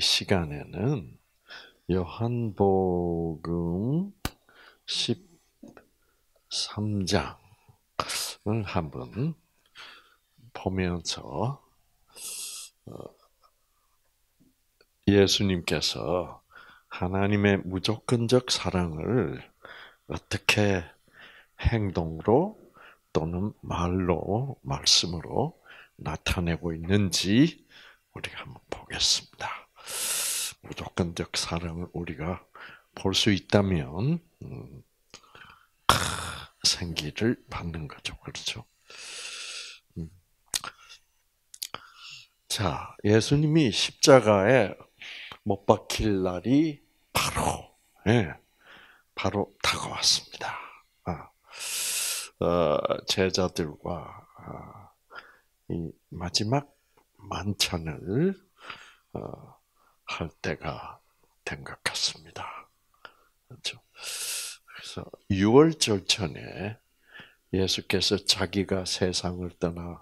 시간에는 요한복음 13장을 한번 보면서 예수님께서 하나님의 무조건적 사랑을 어떻게 행동으로 또는 말로, 말씀으로 나타내고 있는지 우리가 한번 보겠습니다. 무조건적 사랑을 우리가 볼 수 있다면 생기를 받는 거죠. 그렇죠? 자, 예수님이 십자가에 못 박힐 날이 바로 다가왔습니다. 제자들과 이 마지막 만찬을 할 때가 된 것 같습니다. 그렇죠? 그래서 유월절 전에 예수께서 자기가 세상을 떠나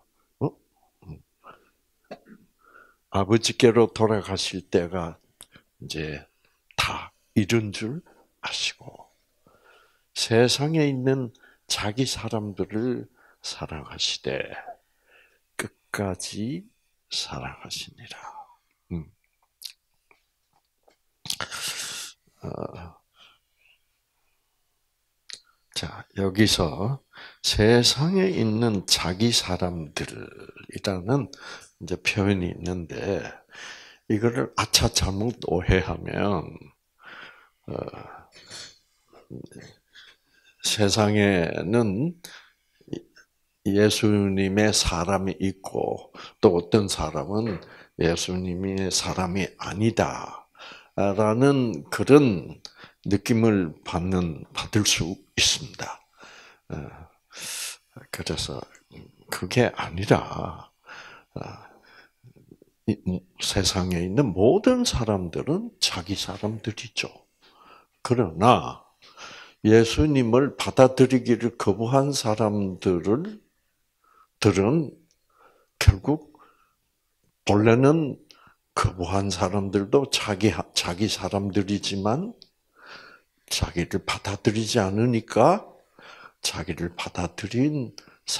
아버지께로 돌아가실 때가 이제 다 이른 줄 아시고 세상에 있는 자기 사람들을 사랑하시되 끝까지 사랑하시니라. 자, 여기서 세상에 있는 자기 사람들이라는 이제 표현이 있는데 이거를 잘못 오해하면 세상에는 예수님의 사람이 있고 또 어떤 사람은 예수님의 사람이 아니다라는 그런 느낌을 받을 수 있습니다. 그래서 그게 아니라 세상에 있는 모든 사람들은 자기 사람들이죠. 그러나 예수님을 받아들이기를 거부한 사람들은 결국 본래는 거부한 사람들도 자기 사람들이지만 자기를 받아들이지 않으니까 자기를 받아들인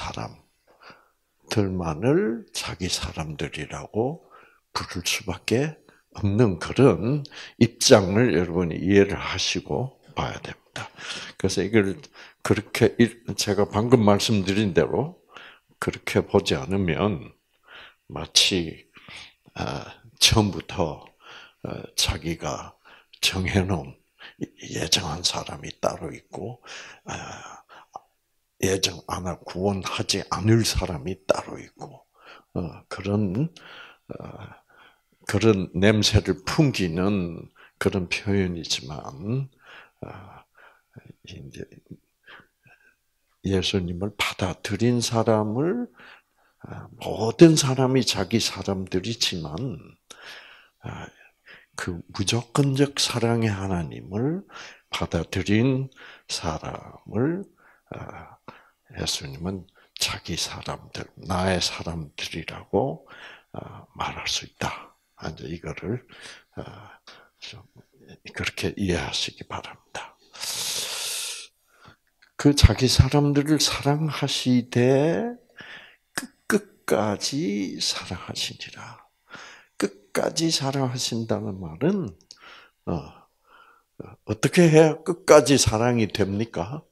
사람들만을 자기 사람들이라고 부를 수밖에 없는 그런 입장을 여러분이 이해를 하시고 봐야 됩니다. 그래서 이걸 그렇게 제가 방금 말씀드린 대로 그렇게 보지 않으면 마치 처음부터 자기가 정해놓은 예정한 사람이 따로 있고 예정 안 하고 구원하지 않을 사람이 따로 있고 그런 냄새를 풍기는 그런 표현이지만 이제 예수님을 받아들인 사람을 모든 사람이 자기 사람들이지만 그 무조건적 사랑의 하나님을 받아들인 사람을 예수님은 자기 사람들, 나의 사람들이라고 말할 수 있다. 이제 이거를 좀 그렇게 이해하시기 바랍니다. 그 자기 사람들을 사랑하시되 끝까지 사랑하시니라. 끝까지 사랑하신다는 말은 어떻게 해야 끝까지 사랑이 됩니까?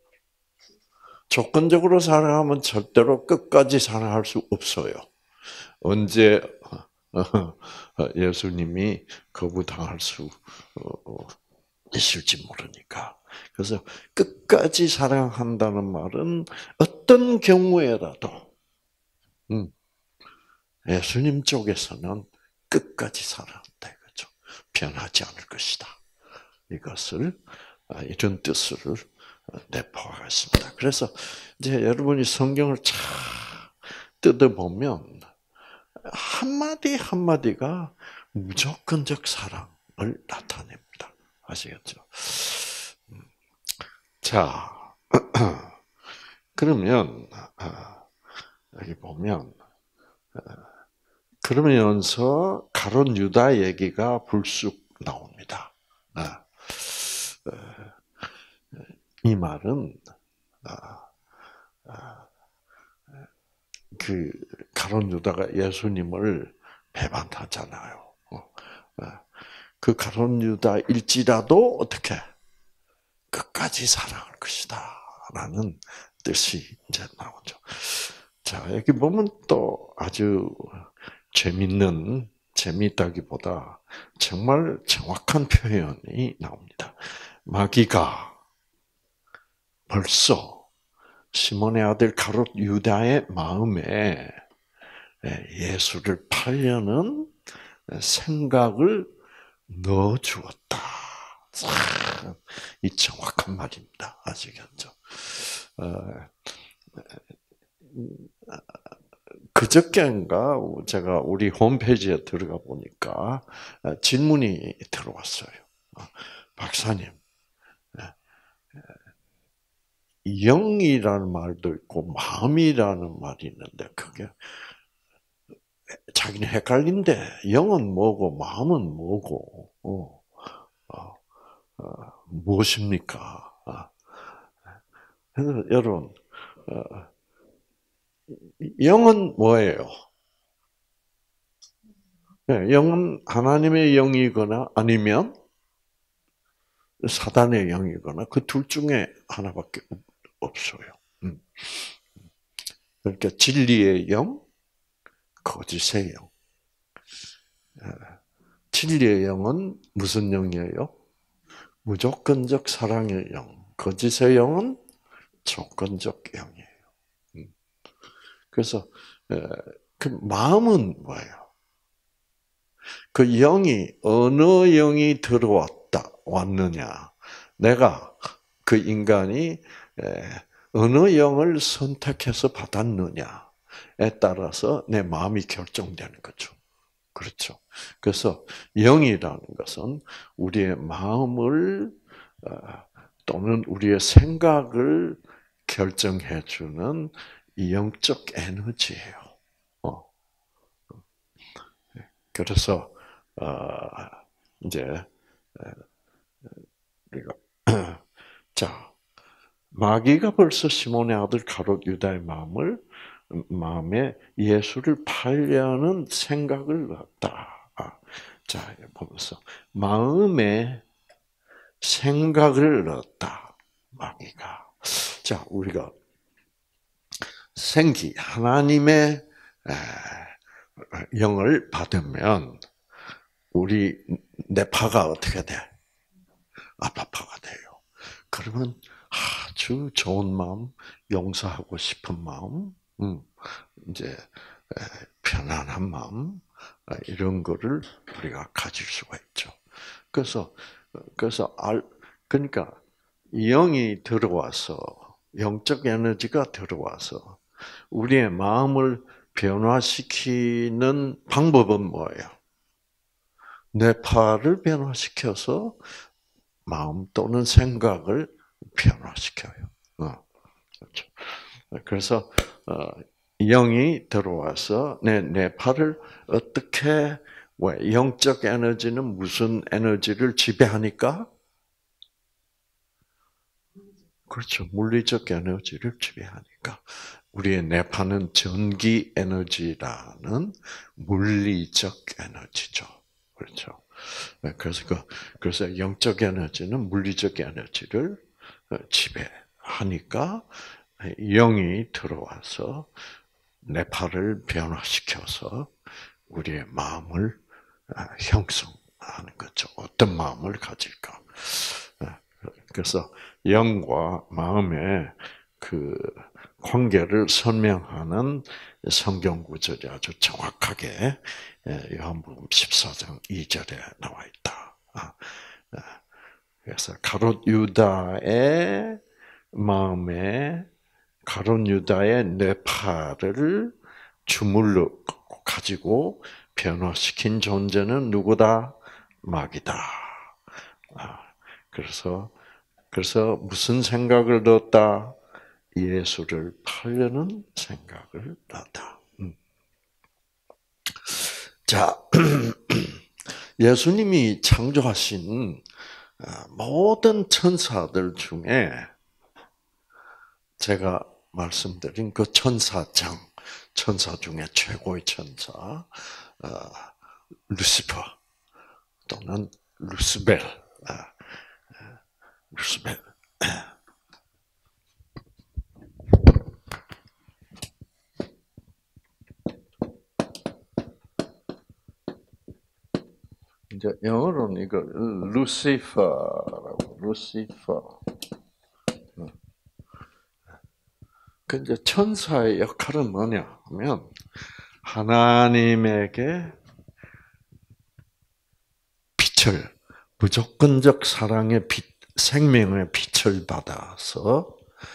조건적으로 사랑하면 절대로 끝까지 사랑할 수 없어요. 언제 예수님이 거부당할 수 있을지 모르니까. 그래서 끝까지 사랑한다는 말은 어떤 경우에라도 예수님 쪽에서는 끝까지 사랑한다 이거죠. 변하지 않을 것이다. 이것을 이런 뜻을 내포하겠습니다. 그래서 이제 여러분이 성경을 쫙 뜯어보면 한마디 한마디가 무조건적 사랑을 나타냅니다. 아시겠죠? 자, 그러면 여기 보면 그러면서 가룟 유다 얘기가 불쑥 나옵니다. 이 말은 그 가룟 유다가 예수님을 배반하잖아요. 그 가룟 유다일지라도 어떻게 끝까지 사랑할 것이다라는 뜻이 이제 나오죠. 자, 여기 보면 또 아주 재미있다기보다 정말 정확한 표현이 나옵니다. 마귀가 벌써 시몬의 아들 가룟 유다의 마음에 예수를 팔려는 생각을 넣어주었다. 이 정확한 말입니다. 아시겠죠? 그저께인가 제가 우리 홈페이지에 들어가 보니까 질문이 들어왔어요. 박사님, 영이라는 말도 있고 마음이라는 말이 있는데 그게 자기는 헷갈린데 영은 뭐고 마음은 뭐고 무엇입니까? 여러분, 영은 뭐예요? 영은 하나님의 영이거나 아니면 사단의 영이거나 그 둘 중에 하나밖에 없어요. 그러니까 진리의 영, 거짓의 영. 진리의 영은 무슨 영이에요? 무조건적 사랑의 영. 거짓의 영은 조건적 영이에요. 그래서 그 마음은 뭐예요? 그 영이 어느 영이 왔느냐? 내가 그 인간이 어느 영을 선택해서 받았느냐에 따라서 내 마음이 결정되는 거죠. 그렇죠. 그래서 영이라는 것은 우리의 마음을 또는 우리의 생각을 결정해주는 영적 에너지예요. 그래서 이제 우리가 자 마귀가 벌써 시몬의 아들 가룟 유다의 마음에 예수를 팔려는 생각을 넣었다. 자 보면서 마음에 생각을 넣었다. 마귀가 자 우리가 하나님의 영을 받으면 우리 뇌파가 어떻게 돼? 아파파가 돼요. 그러면 아주 좋은 마음, 용서하고 싶은 마음, 이제 편안한 마음 이런 거를 우리가 가질 수가 있죠. 그러니까 영이 들어와서 영적 에너지가 들어와서 우리의 마음을 변화시키는 방법은 뭐예요? 뇌파를 변화시켜서 마음 또는 생각을 변화시켜요. 그렇죠. 그래서 영이 들어와서 내 뇌파를 어떻게 왜 영적 에너지는 무슨 에너지를 지배하니까? 그렇죠. 물리적 에너지를 지배하니까. 우리의 뇌파는 전기 에너지라는 물리적 에너지죠. 그렇죠. 그래서 영적 에너지는 물리적 에너지를 지배하니까 영이 들어와서 뇌파를 변화시켜서 우리의 마음을 형성하는 거죠. 어떤 마음을 가질까? 그래서 영과 마음의 그 관계를 설명하는 성경 구절이 아주 정확하게 요한복음 14장 2절에 나와 있다. 그래서 가룟 유다의 마음에 가룟 유다의 뇌파를 주물러 가지고 변화시킨 존재는 누구다? 마귀다. 그래서 무슨 생각을 넣었다? 예수를 팔려는 생각을 넣었다. 자, 예수님이 창조하신 모든 천사들 중에 제가 말씀드린 그 천사장, 천사 중에 최고의 천사, 루시퍼 또는 루스벨, 루스벨. 이제 영어로는 이거 루시퍼라고, 루시퍼. 그 이제 천사의 역할은 뭐냐 하면 하나님에게 빛을, 무조건적 사랑의 빛, 생명의 빛을 받아서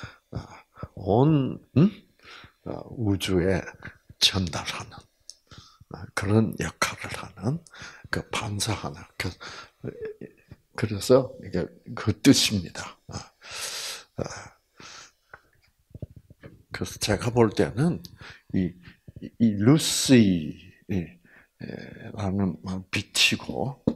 온 우주에 전달하는 그런 역할을 하는 그 반사하는 그래서 이게 그 뜻입니다. 그래서 제가 볼 때는 이 루시라는 빛이고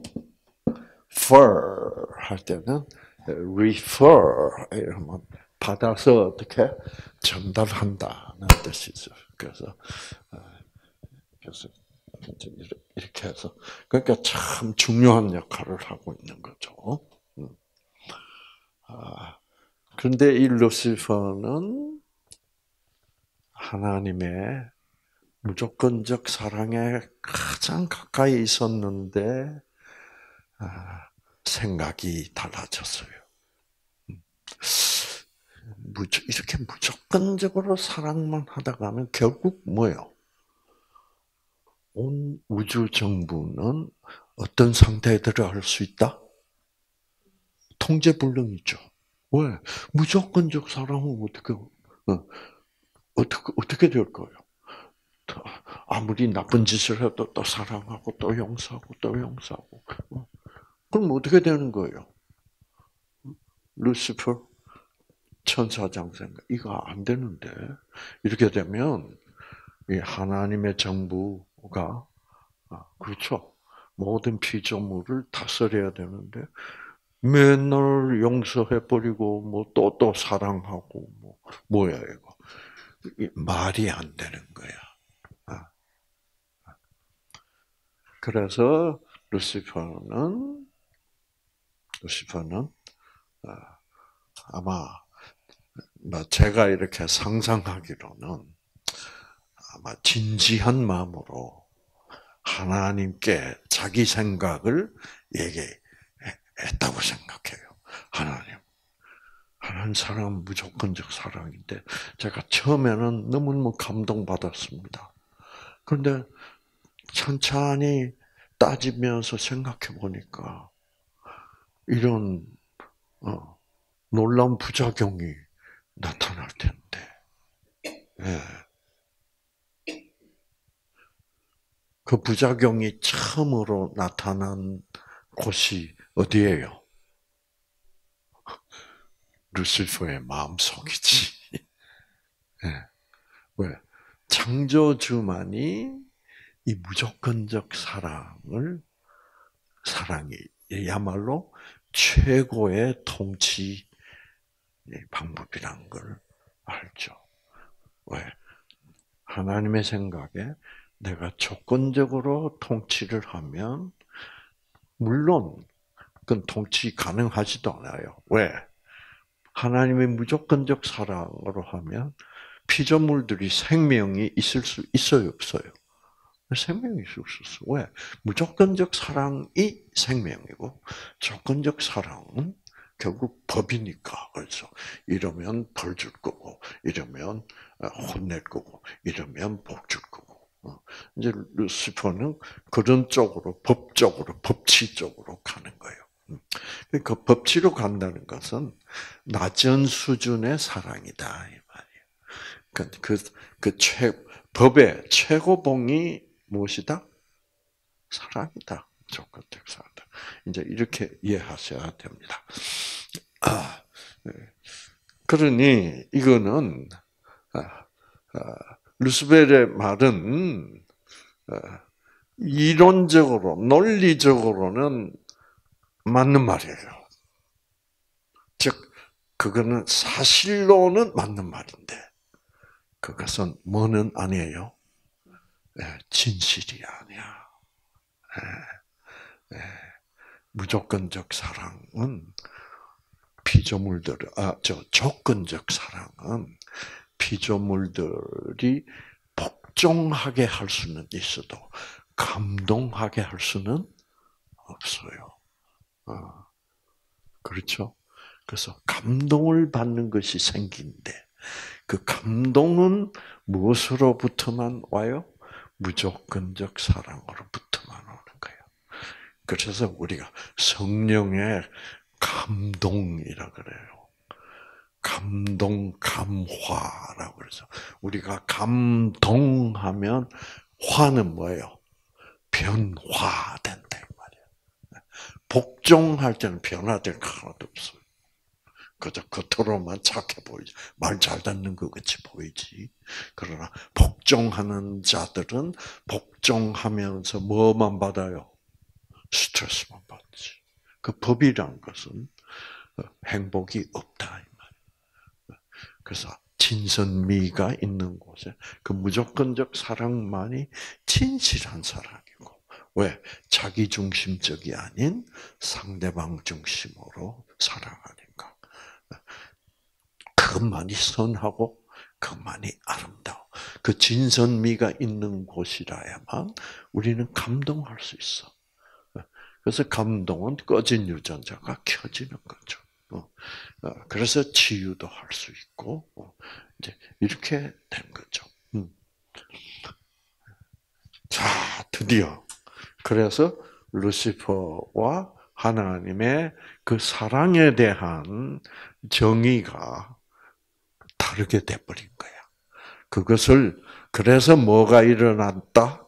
fur 할 때는 refer 이러면 받아서 어떻게 전달한다는 뜻이죠. 그래서 이렇게 해서 그러니까 참 중요한 역할을 하고 있는 거죠. 그런데 이 루시퍼는 하나님의 무조건적 사랑에 가장 가까이 있었는데 생각이 달라졌어요. 이렇게 무조건적으로 사랑만 하다가는 결국 뭐예요? 온 우주 정부는 어떤 상태에 들어갈 수 있다? 통제불능이죠. 왜? 무조건적 사랑은 어떻게 될 거예요? 아무리 나쁜 짓을 해도 또 사랑하고 또 용서하고 또 용서하고. 그럼 어떻게 되는 거예요? 루시퍼 천사장 생각 이거 안 되는데 이렇게 되면 이 하나님의 정부가 그렇죠. 모든 피조물을 다스려야 되는데 맨날 용서해 버리고 뭐 또 사랑하고 뭐야 이거 말이 안 되는 거야. 그래서 루시퍼는 아마 제가 이렇게 상상하기로는 아마 진지한 마음으로 하나님께 자기 생각을 얘기했다고 생각해요. 하나님 사랑은 무조건적 사랑인데 제가 처음에는 너무너무 감동받았습니다. 그런데 천천히 따지면서 생각해 보니까 이런 놀라운 부작용이 나타날 텐데. 예. 그 부작용이 처음으로 나타난 곳이 어디예요? 루시퍼의 마음속이지. 예. 왜? 창조주만이 이 무조건적 사랑이야말로 최고의 통치 방법이란 걸 알죠. 왜? 하나님의 생각에 내가 조건적으로 통치를 하면 물론 그건 통치 가능하지도 않아요. 왜? 하나님의 무조건적 사랑으로 하면 피조물들이 생명이 있을 수 있어요, 없어요? 생명이 있을 수 있어. 왜? 무조건적 사랑이 생명이고 조건적 사랑은 결국 법이니까. 그래서 이러면 벌 줄 거고, 이러면 혼낼 거고, 이러면 복 줄 거고. 이제 루시퍼는 그런 쪽으로 법적으로 법치 쪽으로 가는 거예요. 그 법치로 간다는 것은 낮은 수준의 사랑이다 이 말이에요. 법의 최고봉이 무엇이다? 사랑이다. 조건적 사랑이다. 이제 이렇게 이해하셔야 됩니다. 그러니 이거는 루스벨의 말은 이론적으로, 논리적으로는 맞는 말이에요. 즉, 그거는 사실로는 맞는 말인데, 그것은 뭐는 아니에요? 진실이 아니야. 무조건적 사랑은 조건적 사랑은 피조물들이 복종하게 할 수는 있어도 감동하게 할 수는 없어요. 그렇죠? 그래서 감동을 받는 것이 생기인데 그 감동은 무엇으로부터만 와요? 무조건적 사랑으로부터만 오는 거예요. 그래서 우리가 성령의 감동이라 그래요. 감동, 감화라고 그래서 우리가 감동하면 화는 뭐예요? 변화된다 이 말이에요. 복종할 때는 변화될 거 하나도 없어요. 그저 겉으로만 착해 보이지. 말 잘 듣는 것 같이 보이지. 그러나 복종하는 자들은 복종하면서 뭐만 받아요? 스트레스만 받지. 그 법이란 것은 행복이 없다 이 말이에요. 그래서 진선미가 있는 곳에 그 무조건적 사랑만이 진실한 사랑이고 왜? 자기 중심적이 아닌 상대방 중심으로 사랑하니까. 그것만이 선하고 그것만이 아름다워. 그 진선미가 있는 곳이라야만 우리는 감동할 수 있어. 그래서 감동은 꺼진 유전자가 켜지는 거죠. 그래서 치유도 할 수 있고 이제 이렇게 된 거죠. 자, 드디어 그래서 루시퍼와 하나님의 그 사랑에 대한 정의가 다르게 돼버린 거야. 그것을 그래서 뭐가 일어났다?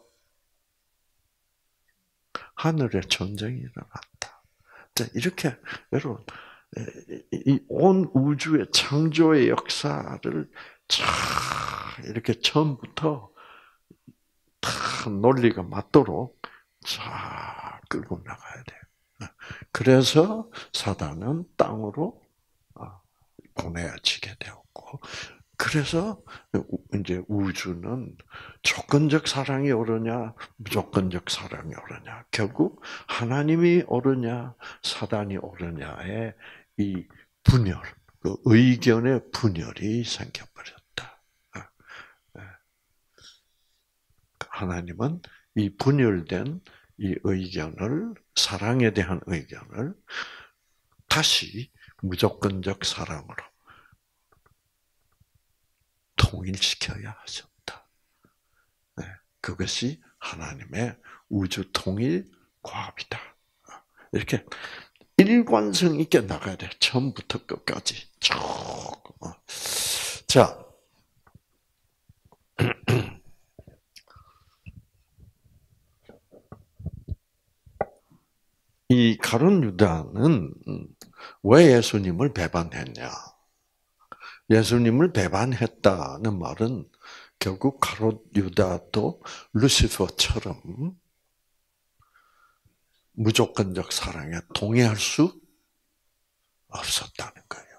하늘의 전쟁이 일어났다. 이렇게 여러분 이 온 우주의 창조의 역사를 쫙 이렇게 처음부터 다 논리가 맞도록 쫙 끌고 나가야 돼요. 그래서 사단은 땅으로 보내지게 되었고, 그래서 이제 우주는 조건적 사랑이 옳으냐, 무조건적 사랑이 옳으냐, 결국 하나님이 옳으냐, 사단이 옳으냐의 이 분열, 그 의견의 분열이 생겨버렸다. 하나님은 이 분열된 이 의견을, 사랑에 대한 의견을 다시 무조건적 사랑으로 통일시켜야 하셨다. 그것이 하나님의 우주 통일 과업이다. 이렇게 일관성 있게 나가야 돼. 처음부터 끝까지 쭉. 자, 이 가룟 유다는 왜 예수님을 배반했냐? 예수님을 배반했다는 말은 결국 가룟 유다도 루시퍼처럼 무조건적 사랑에 동의할 수 없었다는 거예요.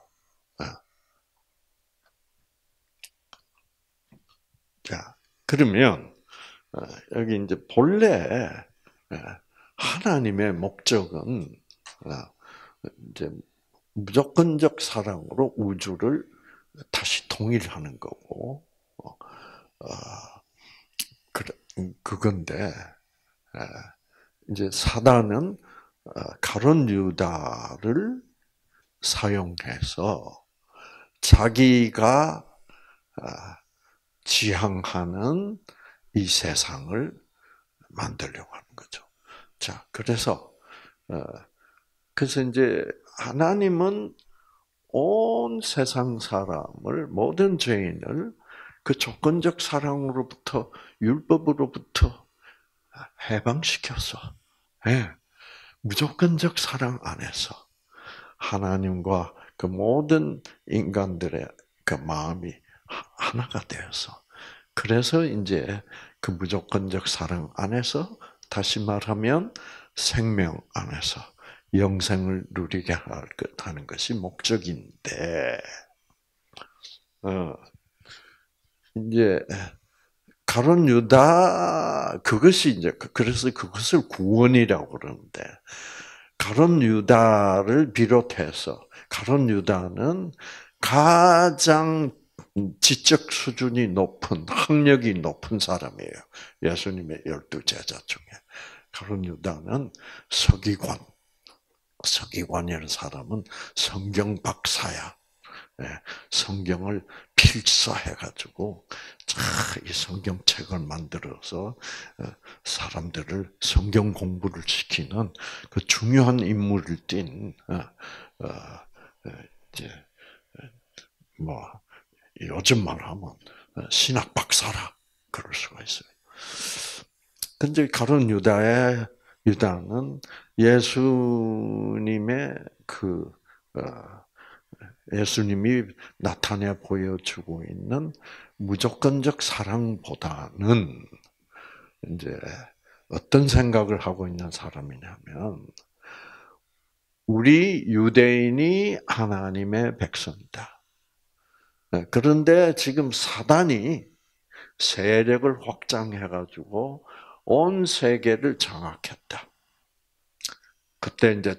자, 그러면 여기 이제 본래 하나님의 목적은 이제 무조건적 사랑으로 우주를 다시 통일하는 거고, 그건데 이제 사단은 가룟 유다를 사용해서 자기가 지향하는 이 세상을 만들려고 하는 거죠. 자, 그래서 이제 하나님은 온 세상 사람을, 모든 죄인을 그 조건적 사랑으로부터, 율법으로부터 해방시켰어. 네. 무조건적 사랑 안에서 하나님과 그 모든 인간들의 그 마음이 하나가 되어서, 그래서 이제 그 무조건적 사랑 안에서 다시 말하면 생명 안에서 영생을 누리게 하는 것이 목적인데, 이제 가룟 유다 그것이 이제 그래서 그것을 구원이라고 그러는데, 가룟 유다를 비롯해서 가룟 유다는 가장 지적 수준이 높은, 학력이 높은 사람이에요. 예수님의 12 제자 중에. 가룟 유다는 서기관이라는 사람은 성경 박사야. 성경을 필사해가지고 이 성경책을 만들어서 사람들을 성경 공부를 시키는 그 중요한 임무를 띈 이제 뭐 요즘 말하면 신학 박사라 그럴 수가 있어요. 근데 가룟 유다는 예수님의 예수님이 나타내 보여주고 있는 무조건적 사랑보다는 이제 어떤 생각을 하고 있는 사람이냐면, 우리 유대인이 하나님의 백성이다. 그런데 지금 사단이 세력을 확장해가지고 온 세계를 장악했다. 그때 이제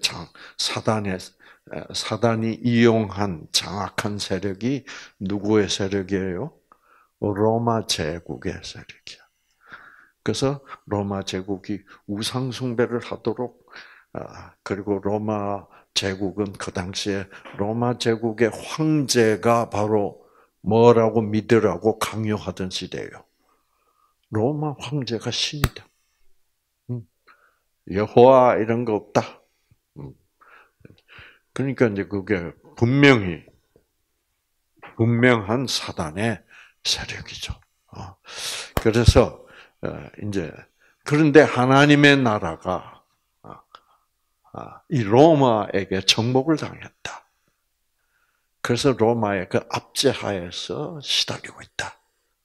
사단이 이용한 장악한 세력이 누구의 세력이에요? 로마 제국의 세력이야. 그래서 로마 제국이 우상 숭배를 하도록, 그리고 로마 제국은 그 당시에 로마 제국의 황제가 바로 뭐라고 믿으라고 강요하던 시대예요. 로마 황제가 신이다. 여호와 이런 거 없다. 그러니까 이제 그게 분명한 사단의 세력이죠. 그래서 이제 그런데 하나님의 나라가 이 로마에게 정복을 당했다. 그래서 로마의 그 압제하에서 시달리고 있다.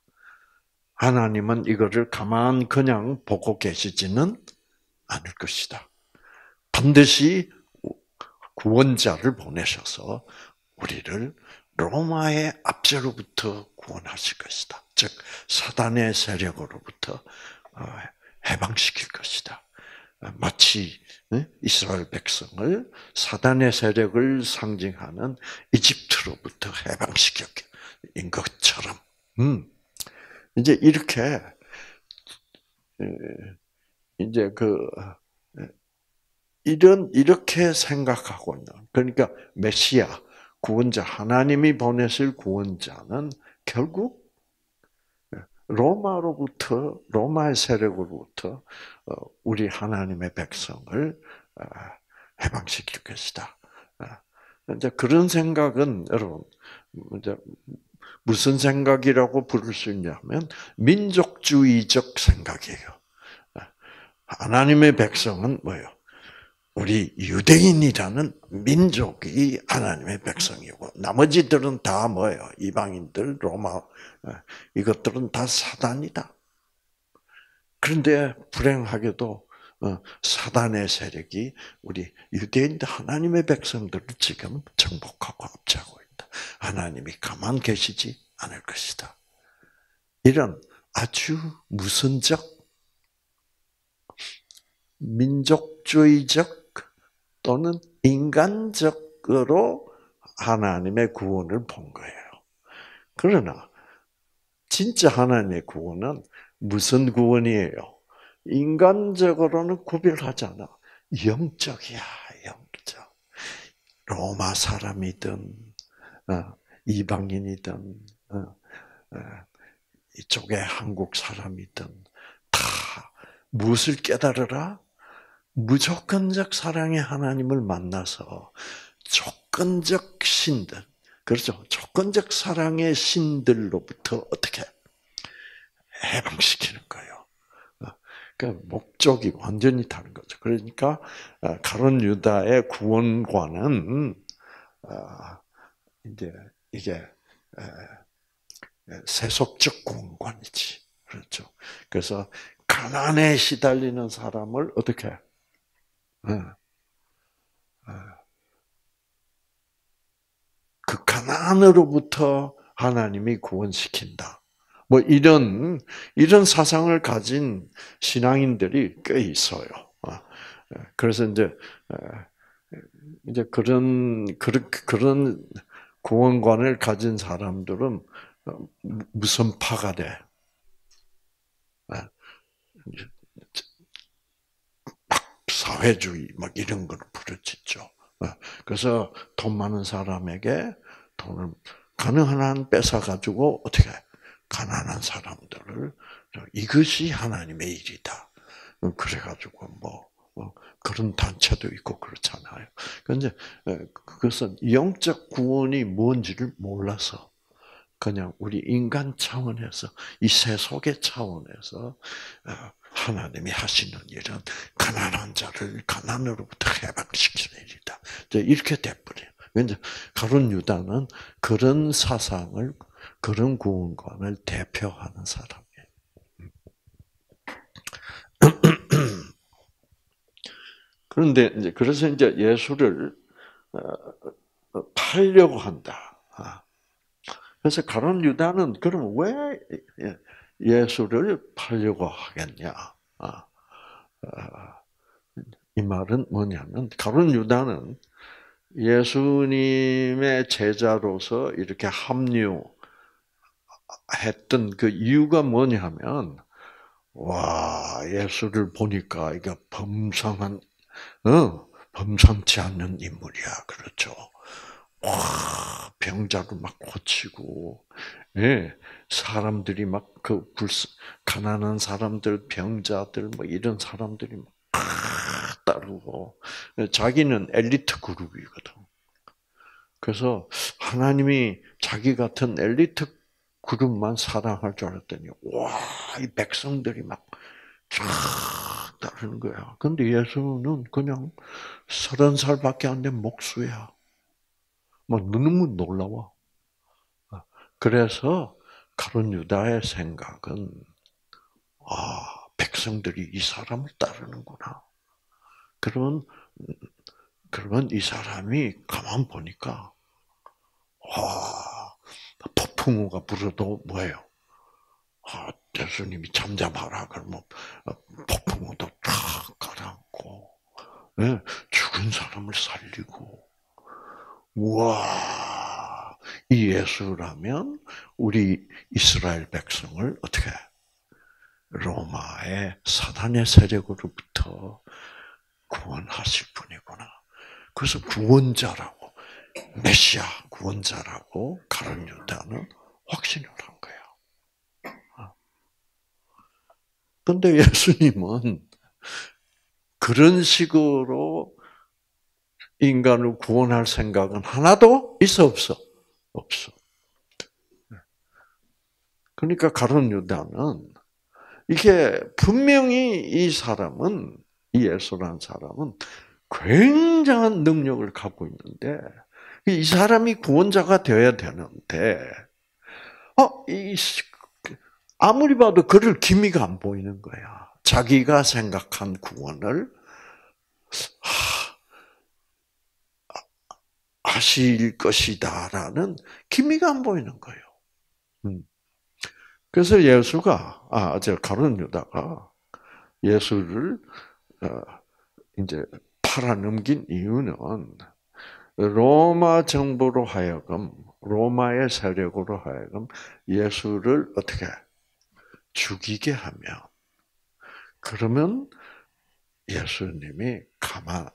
하나님은 이거를 가만 그냥 보고 계시지는 않을 것이다. 반드시 구원자를 보내셔서 우리를 로마의 압제로부터 구원하실 것이다. 즉 사단의 세력으로부터 해방시킬 것이다. 마치 이스라엘 백성을 사단의 세력을 상징하는 이집트로부터 해방시킨 것처럼, 이제 이렇게 이제 이렇게 생각하고 있는, 그러니까 메시아 구원자, 하나님이 보내실 구원자는 결국 로마의 세력으로부터 우리 하나님의 백성을 해방시킬 것이다. 이제 그런 생각은 여러분 이제 무슨 생각이라고 부를 수 있냐면 민족주의적 생각이에요. 하나님의 백성은 뭐예요? 우리 유대인이라는 민족이 하나님의 백성이고 나머지들은 다 뭐예요? 이방인들, 로마, 이것들은 다 사단이다. 그런데 불행하게도 사단의 세력이 우리 유대인들, 하나님의 백성들을 지금 정복하고 압제하고 있다. 하나님이 가만 계시지 않을 것이다. 이런 아주 무선적, 민족주의적 또는 인간적으로 하나님의 구원을 본 거예요. 그러나 진짜 하나님의 구원은 무슨 구원이에요? 인간적으로는 구별하잖아. 영적이야, 영적. 로마 사람이든 이방인이든 이쪽에 한국 사람이든 다 무엇을 깨달으라? 무조건적 사랑의 하나님을 만나서 조건적 신들, 그렇죠? 조건적 사랑의 신들로부터 어떻게 해방시키는 거예요. 그러니까 목적이 완전히 다른 거죠. 그러니까 가룟 유다의 구원과는 이제 이게 세속적 구원관이지, 그렇죠? 그래서 가난에 시달리는 사람을 어떻게? 그 가난으로부터 하나님이 구원시킨다. 뭐 이런 사상을 가진 신앙인들이 꽤 있어요. 그래서 이제 그런 구원관을 가진 사람들은 무슨 파가 돼? 사회주의 막 이런 걸 부르짖죠. 그래서 돈 많은 사람에게 돈을 가능한 한 뺏어 가지고 어떻게 가난한 사람들을 이것이 하나님의 일이다. 그래 가지고 그런 단체도 있고 그렇잖아요. 그런데 그것은 영적 구원이 뭔지를 몰라서 그냥 우리 인간 차원에서 이 세속의 차원에서 하나님이 하시는 일은 가난한 자를 가난으로부터 해방시키는 일이다. 이렇게 돼버려요. 왠지 가룟 유다는 그런 사상을, 그런 구원관을 대표하는 사람이에요. 그런데 그래서 예수를 팔려고 한다. 그래서 가룟 유다는 그럼 왜 예수를 팔려고 하겠냐? 이 말은 뭐냐면 가룟 유다는 예수님의 제자로서 이렇게 합류했던 그 이유가 뭐냐면 예수를 보니까 이게 범상치 않는 인물이야. 그렇죠. 병자도 막 고치고, 사람들이 막 가난한 사람들, 병자들, 이런 사람들이 막 따르고, 자기는 엘리트 그룹이거든. 그래서 하나님이 자기 같은 엘리트 그룹만 사랑할 줄 알았더니, 이 백성들이 막 따르는 거야. 근데 예수는 그냥 30살밖에 안 된 목수야. 너무 놀라워. 그래서 가룟 유다의 생각은 백성들이 이 사람을 따르는구나. 그러면 이 사람이 가만 보니까 폭풍우가 불어도 뭐예요? 예수님이 잠잠하라 그러면 폭풍우도 탁 가라앉고 죽은 사람을 살리고 우와, 이 예수라면 우리 이스라엘 백성을 어떻게 로마의 사단의 세력으로부터 구원하실 분이구나. 그래서 구원자라고, 메시아 구원자라고 가룟 유다는 확신을 한 거야. 그런데 예수님은 그런 식으로 인간을 구원할 생각은 하나도 있어 없어? 없어. 그러니까 가룟 유다는 이게 분명히 이 예수라는 사람은 굉장한 능력을 갖고 있는데 이 사람이 구원자가 되어야 되는데 아무리 봐도 그럴 기미가 안 보이는 거야. 자기가 생각한 구원을 하실 것이다라는 기미가 안 보이는 거예요. 그래서 가룟 유다가 예수를 이제 팔아넘긴 이유는 로마 정부로 하여금, 로마의 세력으로 하여금 예수를 어떻게 죽이게 하면, 그러면 예수님이 가만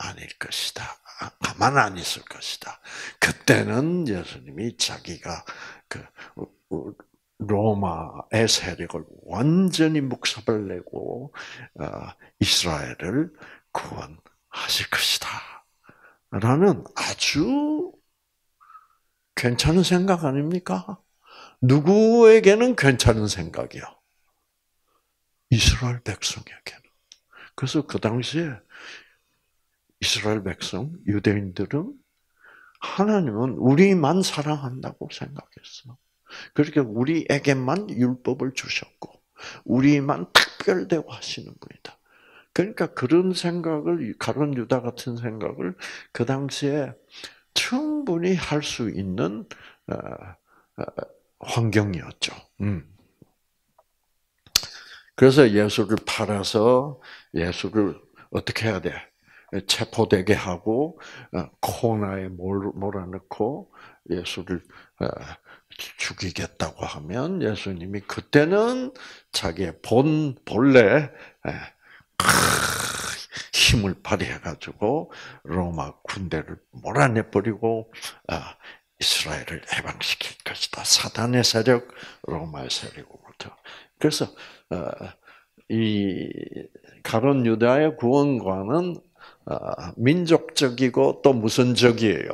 안 있을 것이다. 그때는 예수님이 자기가 로마의 세력을 완전히 묵살을 내고 이스라엘을 구원하실 것이다. 라는 아주 괜찮은 생각 아닙니까? 누구에게는 괜찮은 생각이요? 이스라엘 백성에게는. 그래서 그 당시에 이스라엘 백성, 유대인들은 하나님은 우리만 사랑한다고 생각했어. 그렇게 우리에게만 율법을 주셨고, 우리만 특별되고 하시는 분이다. 그러니까 그런 생각을, 가룟 유다 같은 생각을 그 당시에 충분히 할 수 있는 환경이었죠. 그래서 예수를 팔아서 예수를 어떻게 해야 돼? 체포되게 하고 코너에 몰아넣고 예수를 죽이겠다고 하면 예수님이 그때는 자기의 본래 힘을 발휘해가지고 로마 군대를 몰아내버리고 이스라엘을 해방시킬 것이다. 사단의 세력, 로마의 세력으로부터. 그래서 이 가룟 유다의 구원관은 민족적이고 또 무슨 적이에요?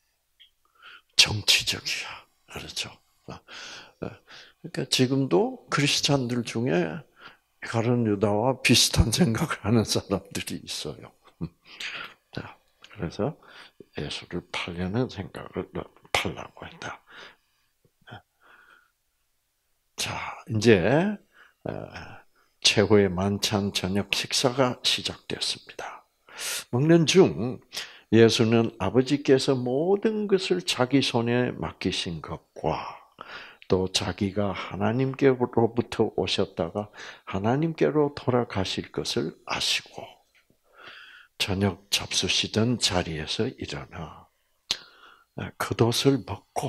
정치적이야. 그렇죠. 그러니까 지금도 크리스찬들 중에 가룟 유다와 비슷한 생각을 하는 사람들이 있어요. 자, 그래서 예수를 팔려는 생각을 팔라고 했다. 자, 이제 최후의 만찬 저녁 식사가 시작되었습니다. 먹는 중 예수는 아버지께서 모든 것을 자기 손에 맡기신 것과 또 자기가 하나님께로부터 오셨다가 하나님께로 돌아가실 것을 아시고 저녁 잡수시던 자리에서 일어나 겉옷을 벗고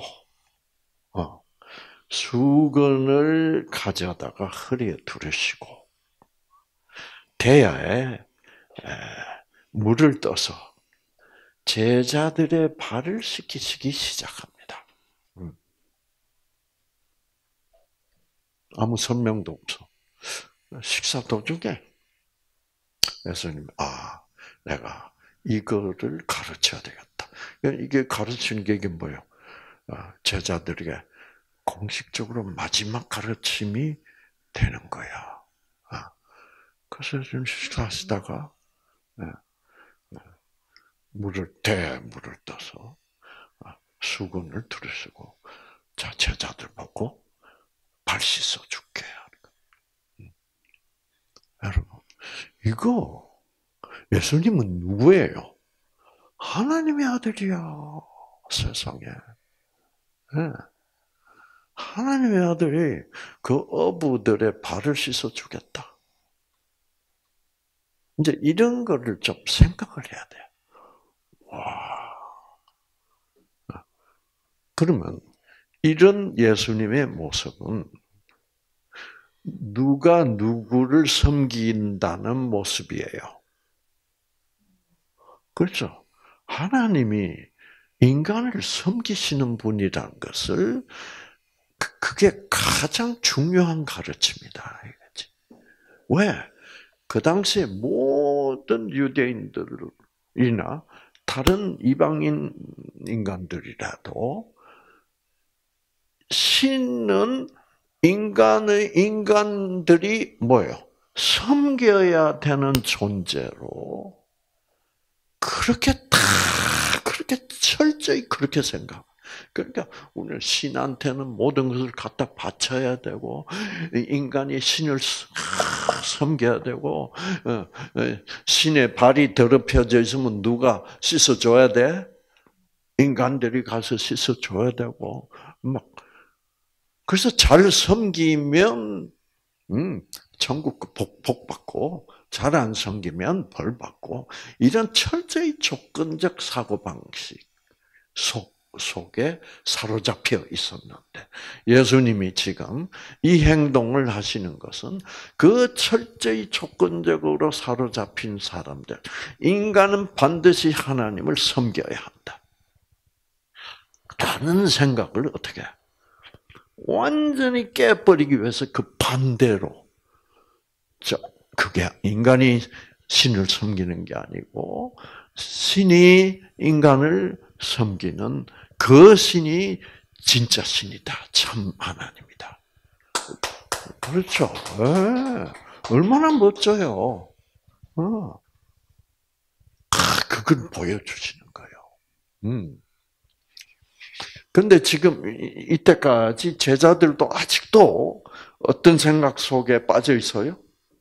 수건을 가져다가 허리에 두르시고 대야에 물을 떠서 제자들의 발을 씻기시기 시작합니다. 아무 설명도 없어. 식사 도중에 예수님, 내가 이거를 가르쳐야 되겠다. 이게 가르치는 게 이게 뭐예요? 제자들에게 공식적으로 마지막 가르침이 되는 거야. 그래서 좀 식사하시다가 물을 떠서 수건을 두르시고 자 제자들 보고 발 씻어 줄게. 여러분 이거 예수님은 누구예요? 하나님의 아들이야. 세상에. 네. 하나님의 아들이 그 어부들의 발을 씻어 주겠다. 이제 이런 거를 좀 생각을 해야 돼. 와. 그러면 이런 예수님의 모습은 누가 누구를 섬긴다는 모습이에요. 그렇죠. 하나님이 인간을 섬기시는 분이라는 것을 그게 가장 중요한 가르침이다. 왜? 그 당시에 모든 유대인들이나 다른 이방인 인간들이라도 신은 인간들이 뭐예요? 섬겨야 되는 존재로 그렇게 철저히 그렇게 생각. 그러니까 오늘 신한테는 모든 것을 갖다 바쳐야 되고 인간이 신을 섬겨야 되고 신의 발이 더럽혀져 있으면 누가 씻어줘야 돼? 인간들이 가서 씻어줘야 되고 막 그래서 잘 섬기면 천국 복 받고 잘 안 섬기면 벌 받고 이런 철저히 조건적 사고 방식 속에 사로잡혀 있었는데 예수님이 지금 이 행동을 하시는 것은 그 철저히 조건적으로 사로잡힌 사람들 인간은 반드시 하나님을 섬겨야 한다. 라는 생각을 어떻게 완전히 깨버리기 위해서 그 반대로 그게 인간이 신을 섬기는 게 아니고 신이 인간을 섬기는 그 신이 진짜 신이다. 참 하나님이다. 그렇죠. 네. 얼마나 멋져요. 그걸 보여주시는 거예요. 근데 지금 이때까지 제자들도 아직도 어떤 생각 속에 빠져 있어요?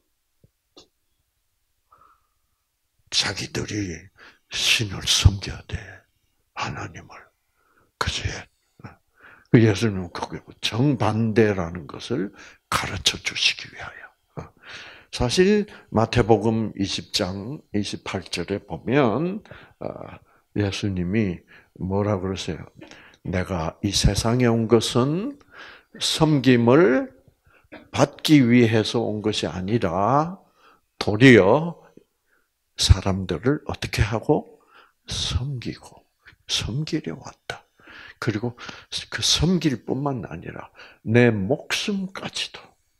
자기들이 신을 섬겨야 돼. 하나님을. 그치? 예수님은 그게 정반대라는 것을 가르쳐 주시기 위하여. 사실 마태복음 20장 28절에 보면 예수님이 뭐라 그러세요? 내가 이 세상에 온 것은 섬김을 받기 위해서 온 것이 아니라 도리어 사람들을 어떻게 하고 섬기고 섬기려 왔다. 그리고 그 섬길 뿐만 아니라 내 목숨까지도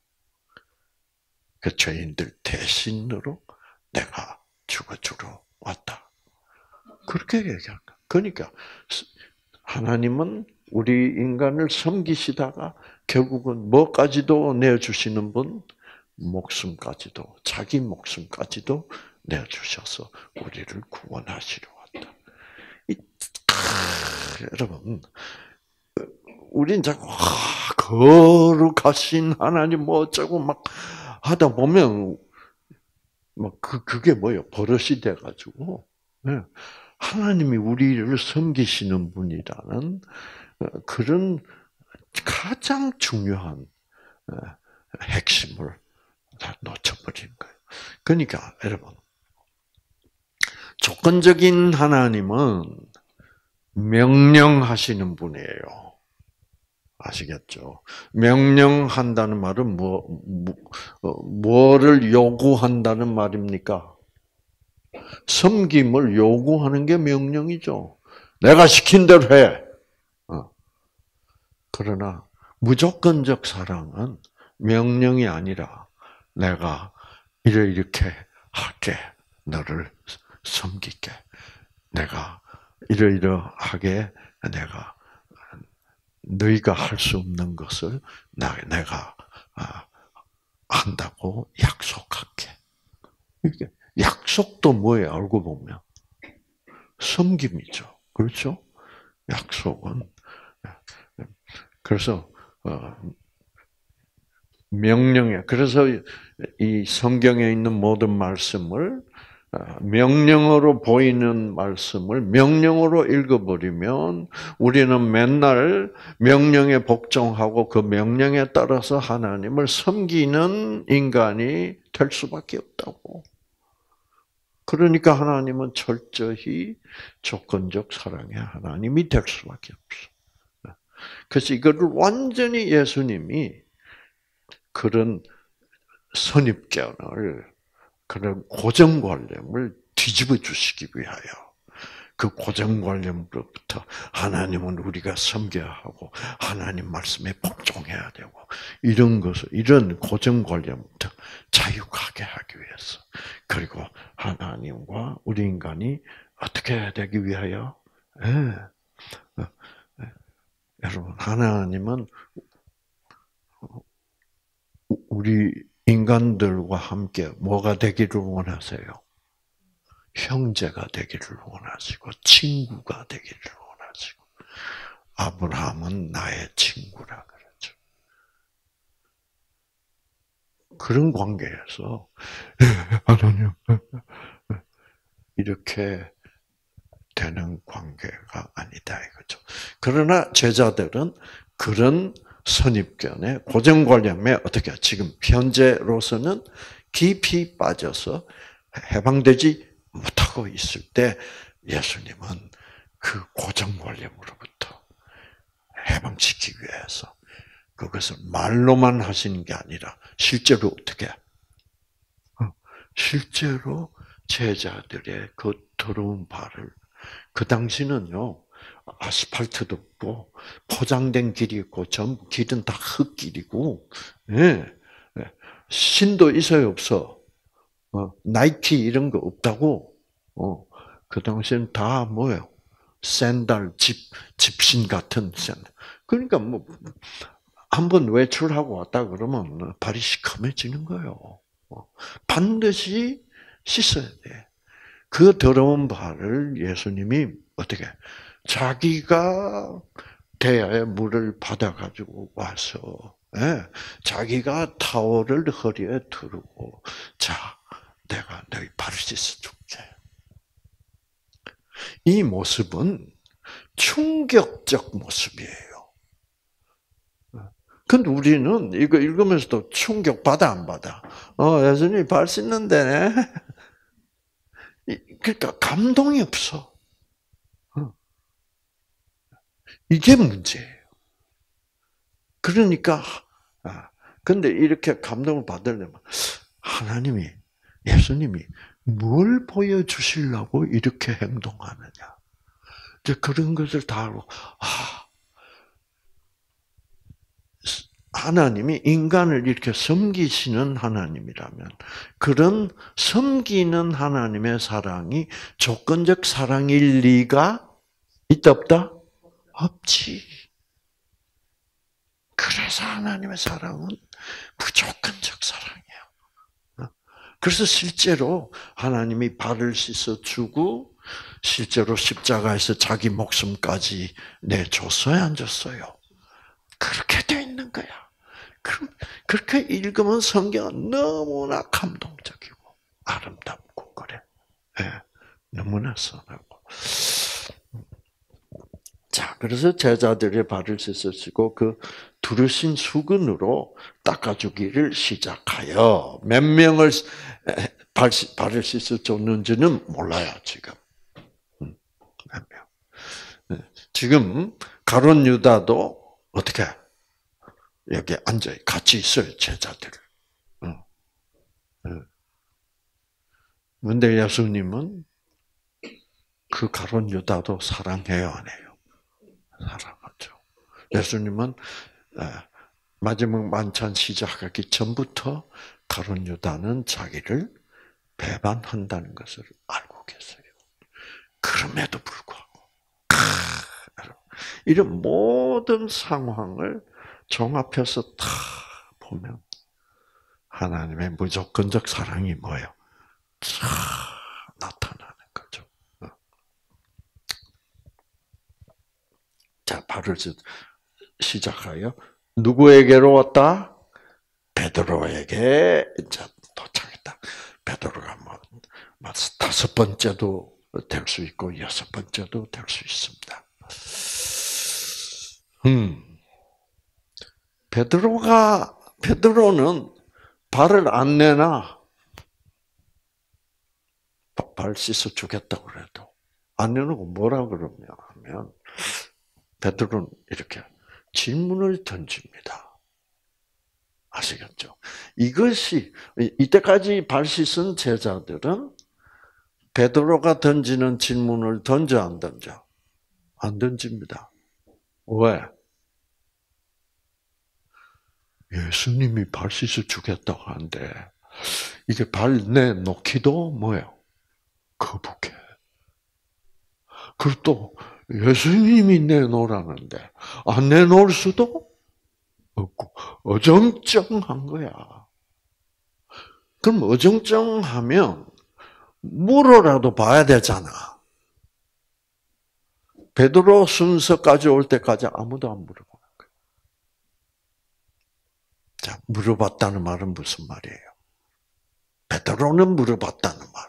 그 죄인들 대신으로 내가 죽어주러 왔다. 그렇게 얘기한 거야. 그러니까 하나님은 우리 인간을 섬기시다가 결국은 뭐까지도 내어주시는 분? 목숨까지도, 자기 목숨까지도 내어주셔서 우리를 구원하시려 왔다. 여러분, 우린 자꾸 거룩하신 하나님 뭐 어쩌고 막 하다 보면 그게 뭐예요? 버릇이 돼가지고 하나님이 우리를 섬기시는 분이라는 그런 가장 중요한 핵심을 다 놓쳐버린 거예요. 그러니까 여러분, 조건적인 하나님은 명령하시는 분이에요. 아시겠죠? 명령한다는 말은 뭐를 요구한다는 말입니까? 섬김을 요구하는 게 명령이죠. 내가 시킨 대로 해. 그러나 무조건적 사랑은 명령이 아니라 내가 이렇게 할게. 너를 섬길게. 내가 이러이러하게 내가 너희가 할 수 없는 것을 내가 한다고 약속할게. 이게 약속도 뭐예요? 알고 보면 섬김이죠. 그렇죠? 약속은 그래서 명령에 그래서 이 성경에 있는 모든 말씀을 명령으로 보이는 말씀을 명령으로 읽어버리면 우리는 맨날 명령에 복종하고 그 명령에 따라서 하나님을 섬기는 인간이 될 수밖에 없다고. 그러니까 하나님은 철저히 조건적 사랑의 하나님이 될 수밖에 없어. 그래서 이거를 완전히 예수님이 그런 선입견을 그런 고정관념을 뒤집어 주시기 위하여 그 고정관념으로부터 하나님은 우리가 섬겨야 하고 하나님 말씀에 복종해야 되고 이런 것을 이런 고정관념부터 자유하게 하기 위해서 그리고 하나님과 우리 인간이 어떻게 해야 되기 위하여 여러분 하나님은 우리 인간들과 함께 뭐가 되기를 원하세요? 형제가 되기를 원하시고 친구가 되기를 원하시고 아브라함은 나의 친구라 그러죠. 그런 관계에서 하나님 이렇게 되는 관계가 아니다 이거죠. 그러나 제자들은 그런 선입견에 고정관념에 어떻게 지금 현재로서는 깊이 빠져서 해방되지 못하고 있을 때 예수님은 그 고정관념으로부터 해방시키기 위해서 그것을 말로만 하시는 게 아니라 실제로 어떻게 실제로 제자들의 그 더러운 발을 그 당시는요. 아스팔트도 없고 포장된 길이 있고 전 길은 다 흙길이고 신도 있어요 없어 나이키 이런 거 없다고 그 당시엔 다 뭐예요 샌들 집신 같은 샌들 그러니까 뭐 한번 외출하고 왔다 그러면 발이 시커매지는 거예요 반드시 씻어야 돼 그 더러운 발을 예수님이 어떻게 자기가 대야에 물을 받아가지고 와서 예, 자기가 타월을 허리에 두르고, 자, 내가 너희 발을 씻어줄게. 이 모습은 충격적 모습이에요. 근데 우리는 이거 읽으면서도 충격 받아, 안 받아? 예수님이 발 씻는데. 그러니까 감동이 없어. 이게 문제예요. 그러니까, 근데 이렇게 감동을 받으려면 하나님이, 예수님이 뭘 보여주시려고 이렇게 행동하느냐. 이제 그런 것을 다 알고, 하나님이 인간을 이렇게 섬기시는 하나님이라면 그런 섬기는 하나님의 사랑이 조건적 사랑일 리가 있다 없다? 없지. 그래서 하나님의 사랑은 무조건적 사랑이에요. 그래서 실제로 하나님이 발을 씻어주고 실제로 십자가에서 자기 목숨까지 내줬어요, 안 줬어요? 그렇게 되어 있는 거야. 그렇게 읽으면 성경은 너무나 감동적이고 아름답고 그래. 네, 너무나 선하고. 자, 그래서 제자들의 발을 씻으시고 그 두르신 수건으로 닦아주기를 시작하여 몇 명을 발을 씻어줬는지는 몰라요 지금. 몇 명. 지금 가룟 유다도 어떻게? 여기 앉아 같이 있어요, 제자들. 그런데 예수님은 그 가룟 유다도 사랑해요, 안 해요? 사랑하죠. 예수님은 마지막 만찬 시작하기 전부터 가룟 유다는 자기를 배반한다는 것을 알고 계세요. 그럼에도 불구하고 이런 모든 상황을 종합해서 다 보면 하나님의 무조건적 사랑이 뭐예요? 다 나타나는 거죠. 자, 발을 시작하여 누구에게로 왔다? 베드로에게 이제 도착했다. 베드로가 뭐 다섯 번째도 될 수 있고 여섯 번째도 될 수 있습니다. 베드로는 발을 안 내놔. 발 씻어 주겠다고 그래도 안 내놓고 뭐라 그러면 베드로는 이렇게 질문을 던집니다. 아시겠죠? 이것이 이때까지 발 씻은 제자들은 베드로가 던지는 질문을 던져 안 던져? 안 던집니다. 왜? 예수님이 발 씻어 주겠다고 하는데 이게 발 내놓기도 뭐예요? 거북해. 그리고 또 예수님이 내놓으라는데 안 내놓을 수도 없고 어정쩡한 거야. 그럼 어정쩡하면 물어라도 봐야 되잖아. 베드로 순서까지 올 때까지 아무도 안 물어보는 거야. 자, 물어봤다는 말은 무슨 말이에요? 베드로는 물어봤다는 말.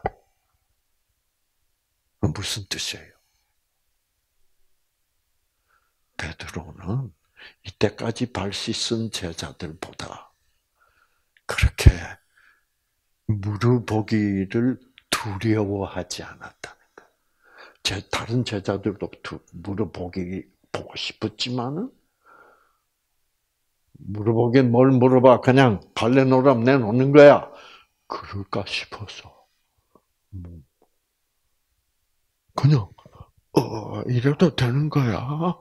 무슨 뜻이에요? 베드로는 이때까지 발 씻은 제자들보다 그렇게 물어보기를 두려워하지 않았다는 거예요. 다른 제자들도 보고 싶었지만은 물어보긴 뭘 물어봐. 그냥 발 내놓으라면 내놓는 거야. 그럴까 싶어서. 그냥 이래도 되는 거야.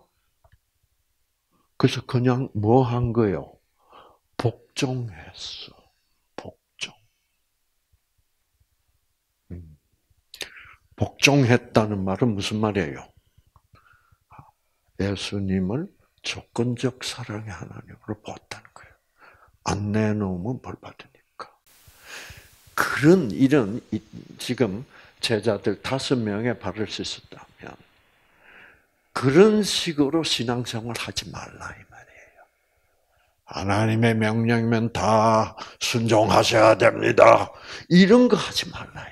그래서 그냥 뭐 한 거요? 복종했어. 복종. 복종했다는 말은 무슨 말이에요? 예수님을 조건적 사랑의 하나님으로 보았다는 거예요. 안 내놓으면 벌 받으니까. 이런 지금 제자들 5명의 발을 씻었다면 그런 식으로 신앙생활 하지 말라 이 말이에요. 하나님의 명령이면 다 순종하셔야 됩니다. 이런 거 하지 말라.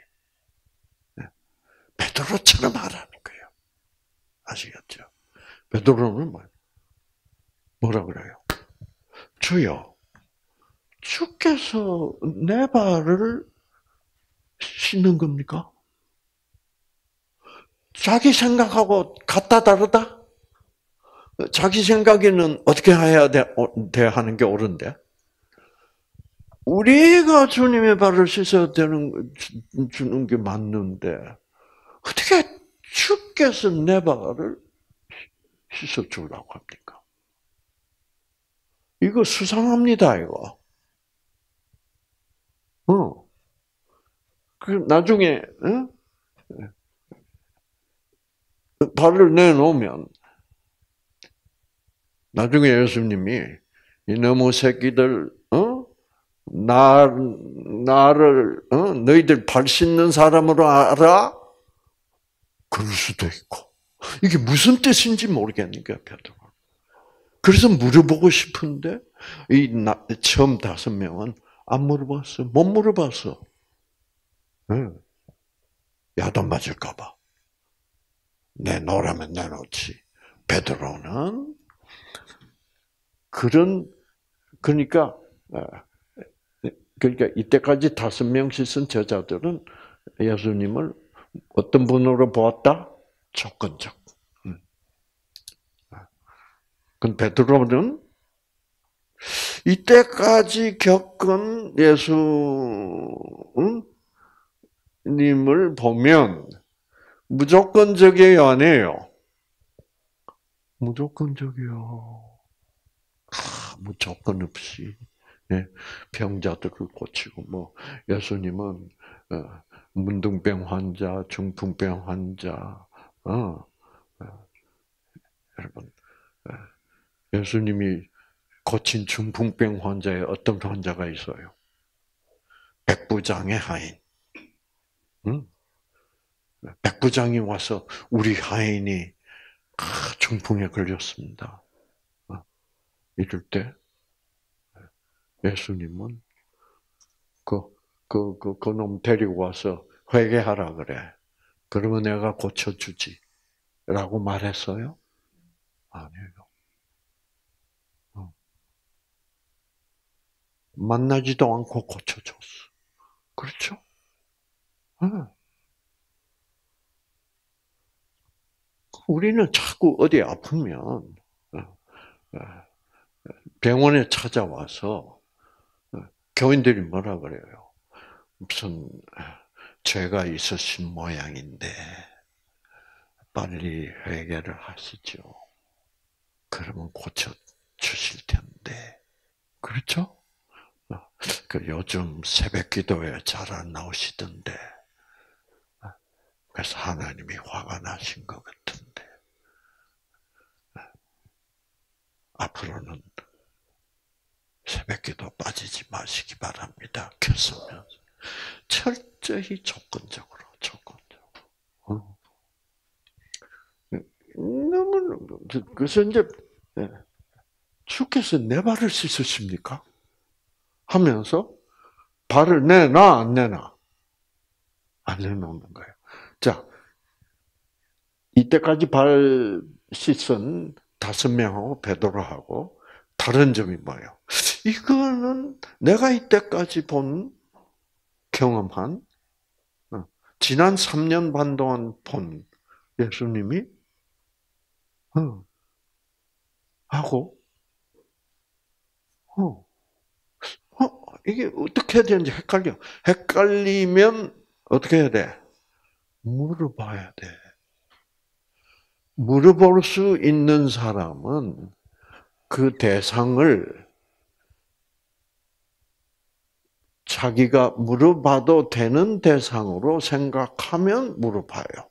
베드로처럼 하라는 거예요. 아시겠죠? 베드로는 뭐라 그래요? 주여, 주께서 내 발을 씻는 겁니까? 자기 생각하고 같다 다르다? 자기 생각에는 어떻게 해야 돼 하는 게 옳은데? 우리가 주님의 발을 씻어야 주는 게 맞는데, 어떻게 주께서 내 발을 씻어 주려고 합니까? 이거 수상합니다, 이거. 나중에, 발을 내놓으면, 나중에 예수님이, 이놈의 새끼들, 나를, 너희들 발 씻는 사람으로 알아? 그럴 수도 있고. 이게 무슨 뜻인지 모르겠으니까, 베드로. 그래서 물어보고 싶은데, 처음 5명은 안 물어봤어. 못 물어봤어. 야단 맞을까봐. 내놓으라면 내놓지. 베드로는, 그러니까 이때까지 5명 씻은 제자들은 예수님을 어떤 분으로 보았다? 조건적. 그 베드로는 이때까지 겪은 예수님을 보면 무조건적이 아니에요. 무조건적이요. 무조건 없이 병자들을 고치고 예수님은 문둥병 환자, 중풍병 환자, 여러분 예수님이 고친 중풍병 환자에 어떤 환자가 있어요? 백부장의 하인. 백부장이 와서 우리 하인이 중풍에 걸렸습니다. 이럴 때 예수님은 그놈 데리고 와서 회개하라 그래. 그러면 내가 고쳐주지. 라고 말했어요? 아니에요. 만나지도 않고 고쳐줬어. 그렇죠? 우리는 자꾸 어디 아프면 병원에 찾아와서 교인들이 뭐라 그래요? 무슨 죄가 있으신 모양인데 빨리 회개를 하시죠. 그러면 고쳐 주실 텐데. 그렇죠? 요즘 새벽 기도에 잘 안 나오시던데. 그래서 하나님이 화가 나신 것 같은데. 앞으로는 새벽 기도 빠지지 마시기 바랍니다. 켰으면 철저히 조건적으로. 너무 그래서 이제 주께서 내 발을 씻으십니까? 하면서 발을 내놔 안 내놔? 안 내놓는 거예요. 자, 이때까지 발 씻은 5명하고 베드로하고 다른 점이 뭐예요? 이거는 내가 이때까지 경험한 지난 3년 반 동안 본 예수님이 하고 이게 어떻게 해야 되는지 헷갈려. 헷갈리면 어떻게 해야 돼? 물어봐야 돼. 물어볼 수 있는 사람은 그 대상을 자기가 물어봐도 되는 대상으로 생각하면 물어봐요.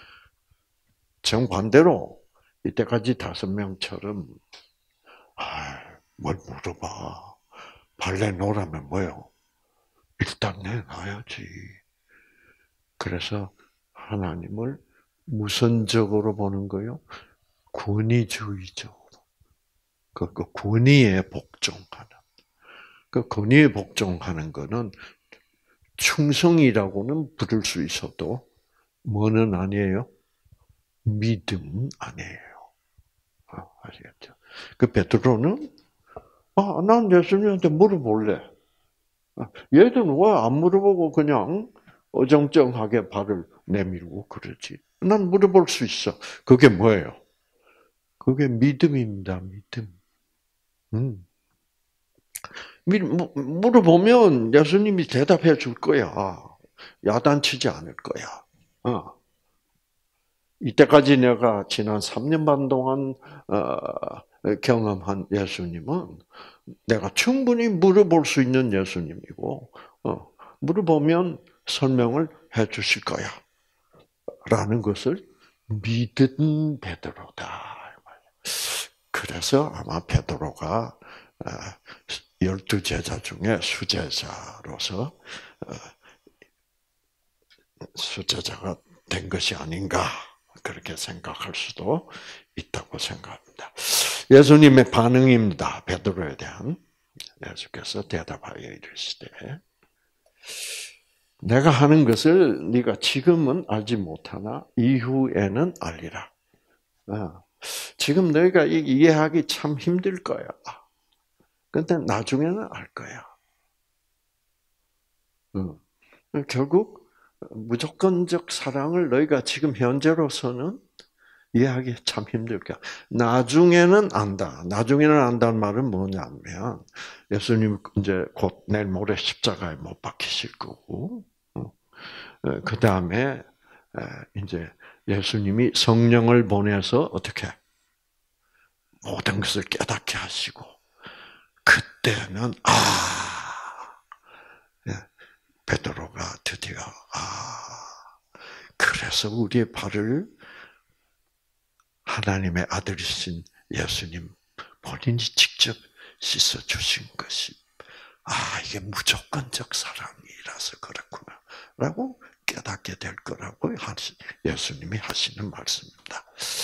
정반대로 이때까지 5명처럼 뭘 물어봐. 발 내놓으라면 뭐요? 일단 내놔야지. 그래서 하나님을 무선적으로 보는 거요? 권위주의적으로. 그 권위에 복종하는. 그 권위에 복종하는 거는 충성이라고는 부를 수 있어도 뭐는 아니에요? 믿음 아니에요. 아시겠죠? 그 베드로는 난 예수님한테 물어볼래. 얘들은 왜 안 물어보고 그냥 어정쩡하게 발을 내밀고 그러지? 난 물어볼 수 있어. 그게 뭐예요? 그게 믿음입니다. 믿음. 물어보면 예수님이 대답해 줄 거야. 야단치지 않을 거야. 이때까지 내가 지난 3년 반 동안 경험한 예수님은 내가 충분히 물어볼 수 있는 예수님이고, 물어보면 설명을 해 주실 거야. 라는 것을 믿은 베드로다. 그래서 아마 베드로가 12제자 중에 수제자로서 수제자가 된 것이 아닌가 그렇게 생각할 수도 있다고 생각합니다. 예수님의 반응입니다. 베드로에 대한. 예수께서 대답하여 이르시되 내가 하는 것을 네가 지금은 알지 못하나 이후에는 알리라. 지금 너희가 이해하기 참 힘들 거야. 근데 나중에는 알 거야. 결국 무조건적 사랑을 너희가 지금 현재로서는 이해하기 참 힘들 거야. 나중에는 안다. 나중에는 안다는 말은 뭐냐면 예수님 이제 곧 내일 모레 십자가에 못 박히실 거고, 그 다음에 이제 예수님이 성령을 보내서 어떻게 모든 것을 깨닫게 하시고 그때는 베드로가 드디어 그래서 우리의 발을 하나님의 아들이신 예수님 본인이 직접 씻어 주신 것이 이게 무조건적 사랑이라서 그렇구나라고 깨닫게 될 거라고 예수님이 하시는 말씀입니다.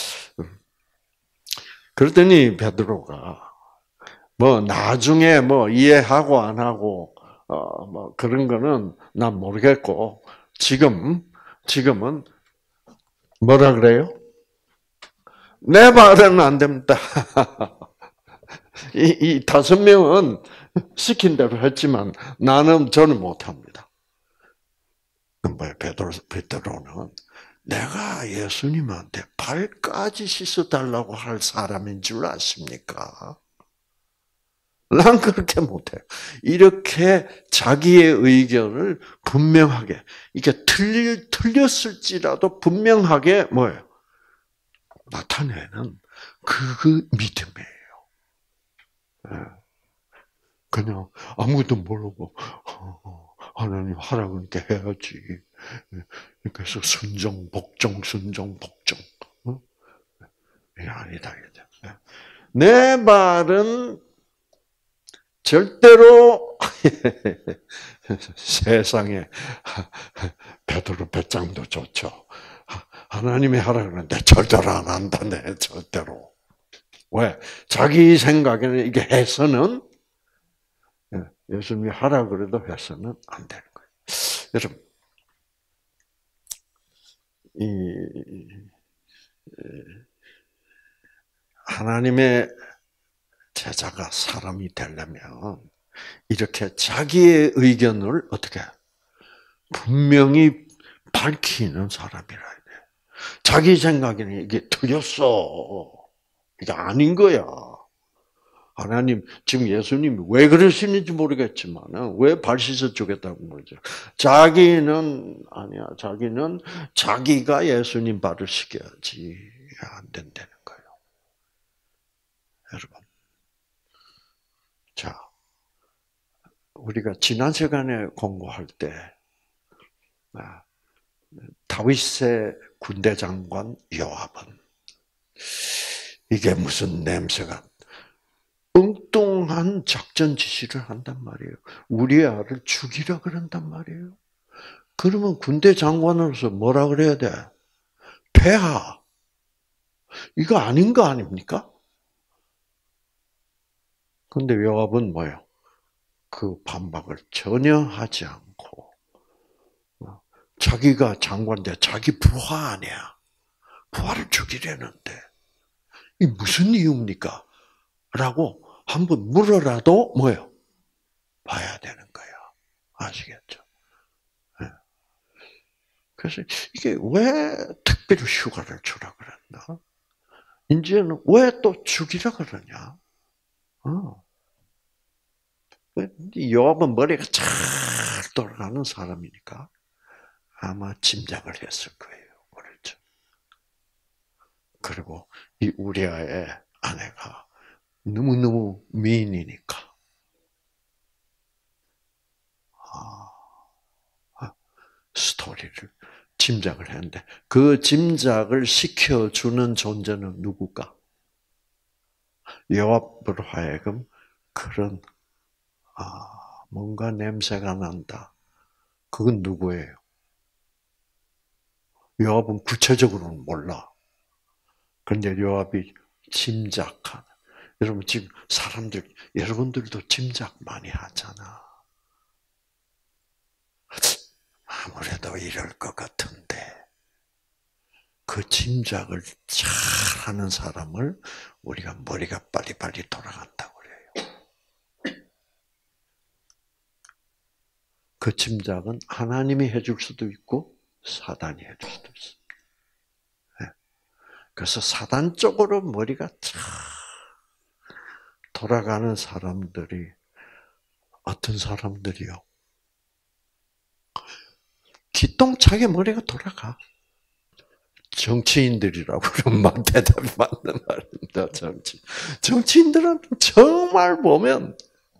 그러더니 베드로가 나중에 이해하고 안 하고 그런 거는 난 모르겠고 지금은 뭐라 그래요? 내 말은 안 됩니다. 이 5명은 시킨 대로 했지만 저는 못합니다. 베드로는 내가 예수님한테 발까지 씻어달라고 할 사람인 줄 아십니까? 난 그렇게 못해. 이렇게 자기의 의견을 분명하게, 이게 틀렸을지라도 분명하게 뭐예요? 나타내는 그 믿음이에요. 그냥 아무도 모르고 하나님 하라 그러니까 해야지. 그래서 순종, 복종. 이게 아니다. 내 말은 절대로 세상에 베드로 배짱도 좋죠. 하나님이 하라 그러는데 절대로 안 한다네. 절대로. 왜? 자기 생각에는 이게 해서는 예수님이 하라 그래도 해서는 안 되는 거예요. 여러분, 하나님의 제자가 사람이 되려면 이렇게 자기의 의견을 어떻게 분명히 밝히는 사람이라 돼. 자기 생각에는 이게 틀렸어. 이게 아닌 거야. 하나님, 지금 예수님이 왜 그러시는지 모르겠지만, 왜 발 씻어 주겠다고 그러죠. 자기는, 아니야. 자기는 자기가 예수님 발을 씻겨야지. 안 된다는 거예요. 여러분. 자, 우리가 지난 시간에 공부할 때, 다윗의 군대 장관 요압은, 이게 무슨 냄새가, 엉뚱한 작전 지시를 한단 말이에요. 우리 아를 죽이라 그런단 말이에요. 그러면 군대 장관으로서 뭐라 그래야 돼? 폐하. 이거 아닌 거 아닙니까? 근데 요압은 뭐예요? 그 반박을 전혀 하지 않고 자기가 장관인데 자기 부하 아니야. 부하를 죽이려는데 이 무슨 이유입니까? 라고 한번 물어라도 뭐예요? 봐야 되는 거예요. 아시겠죠? 네. 그래서 이게 왜 특별히 휴가를 주라 그랬나? 이제는 왜 또 죽이라 그러냐? 요압은 머리가 쫙 돌아가는 사람이니까 아마 짐작을 했을 거예요. 그렇죠. 그리고 이 우리아의 아내가 너무너무 미인이니까 스토리를 짐작을 했는데 그 짐작을 시켜주는 존재는 누굴까? 요압으로 하여금 그런 뭔가 냄새가 난다. 그건 누구예요? 요압은 구체적으로는 몰라. 그런데 요압이 짐작한. 여러분 지금 여러분들도 짐작 많이 하잖아. 아무래도 이럴 것 같은데 그 짐작을 잘하는 사람을 우리가 머리가 빨리빨리 돌아간다고 그래요. 그 짐작은 하나님이 해줄 수도 있고 사단이 해줄 수도 있습니다. 그래서 사단 쪽으로 머리가 쫙 돌아가는 사람들이 어떤 사람들이요? 기똥차게 머리가 돌아가. 정치인들이라고 그러면 대답이 맞는 말입니다. 정치인들은 정말 보면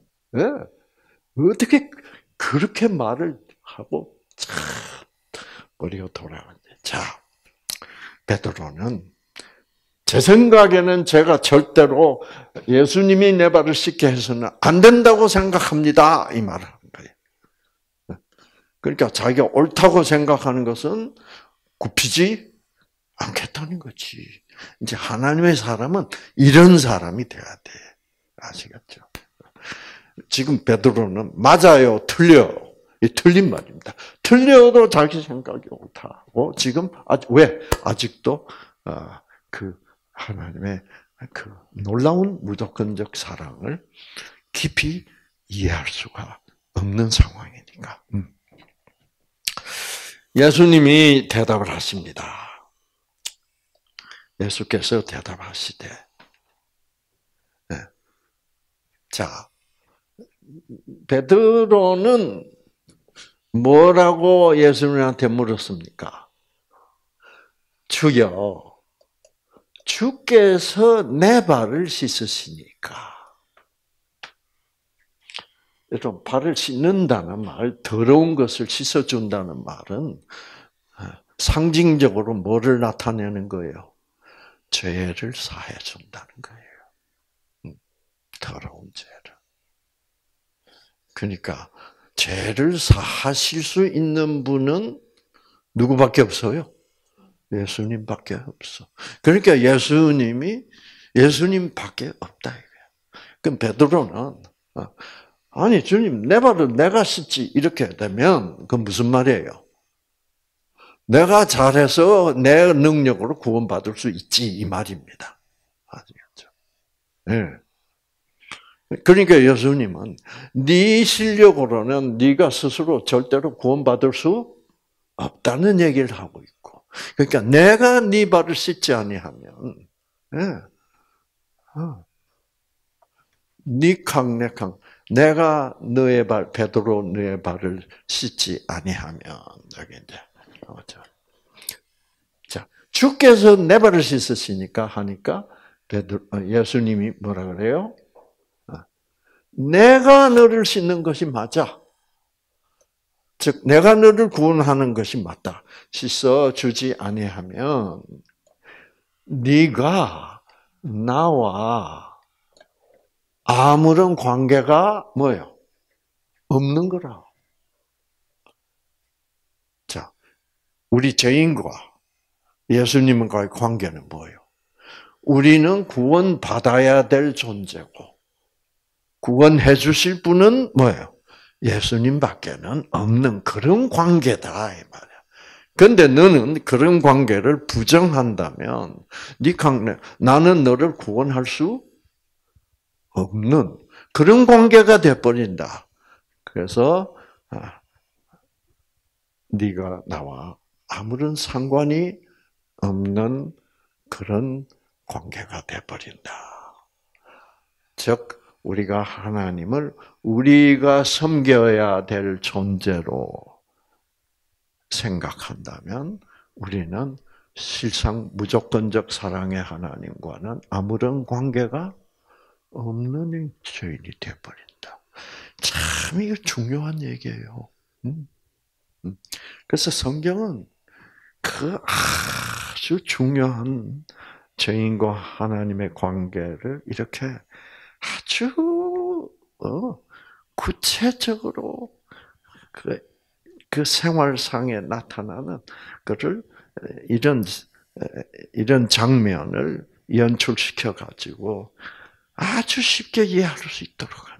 어떻게 그렇게 말을 하고 참 머리가 돌아가는지. 자, 베드로는 제 생각에는 제가 절대로 예수님이 내 발을 씻게 해서는 안 된다고 생각합니다. 이 말을 한 거예요. 그러니까 자기가 옳다고 생각하는 것은 굽히지 않겠다는 거지. 이제 하나님의 사람은 이런 사람이 돼야 돼. 아시겠죠? 지금 베드로는 맞아요, 틀려요. 이 틀린 말입니다. 틀려도 자기 생각이 옳다고 지금 왜 아직도 그 하나님의 그 놀라운 무조건적 사랑을 깊이 이해할 수가 없는 상황이니까. 예수님이 대답을 하십니다. 예수께서 대답하시되, 네. 자, 베드로는 뭐라고 예수님한테 물었습니까? 주여, 주께서 내 발을 씻으시니까. 여러분, 발을 씻는다는 말, 더러운 것을 씻어준다는 말은 상징적으로 뭐를 나타내는 거예요? 죄를 사해 준다는 거예요. 더러운 죄를. 그러니까 죄를 사하실 수 있는 분은 누구밖에 없어요? 예수님밖에 없어. 그러니까 예수님밖에 없다 이거야. 그럼 베드로는 아니 주님 내 발을 내가 씻지 이렇게 되면 그건 무슨 말이에요? 내가 잘해서 내 능력으로 구원받을 수 있지 이 말입니다. 아시겠죠? 네. 그러니까 예수님은 네 실력으로는 네가 스스로 절대로 구원받을 수 없다는 얘기를 하고 있고, 그러니까 내가 네 발을 씻지 아니하면, 니캉네캉 내가 너의 발 베드로 너의 발을 씻지 아니하면 여기 이제 자 주께서 내 발을 씻으시니까 하니까 예수님이 뭐라 그래요? 내가 너를 씻는 것이 맞아. 즉 내가 너를 구원하는 것이 맞다. 씻어 주지 아니하면 네가 나와 아무런 관계가 뭐예요? 없는 거라. 자, 우리 죄인과 예수님과의 관계는 뭐예요? 우리는 구원받아야 될 존재고 구원해 주실 분은 뭐예요? 예수님밖에는 없는 그런 관계다 이 말이야. 근데 너는 그런 관계를 부정한다면 나는 너를 구원할 수 없는 그런 관계가 돼 버린다. 그래서 네가 나와 아무런 상관이 없는 그런 관계가 돼 버린다. 즉 우리가 하나님을 우리가 섬겨야 될 존재로 생각한다면 우리는 실상 무조건적 사랑의 하나님과는 아무런 관계가 없는 죄인이 되어버린다. 참 이거 중요한 얘기예요. 그래서 성경은 그 아주 중요한 죄인과 하나님의 관계를 이렇게 아주 구체적으로 그 생활상에 나타나는 그를 이런 장면을 연출시켜 가지고 아주 쉽게 이해할 수 있도록 하는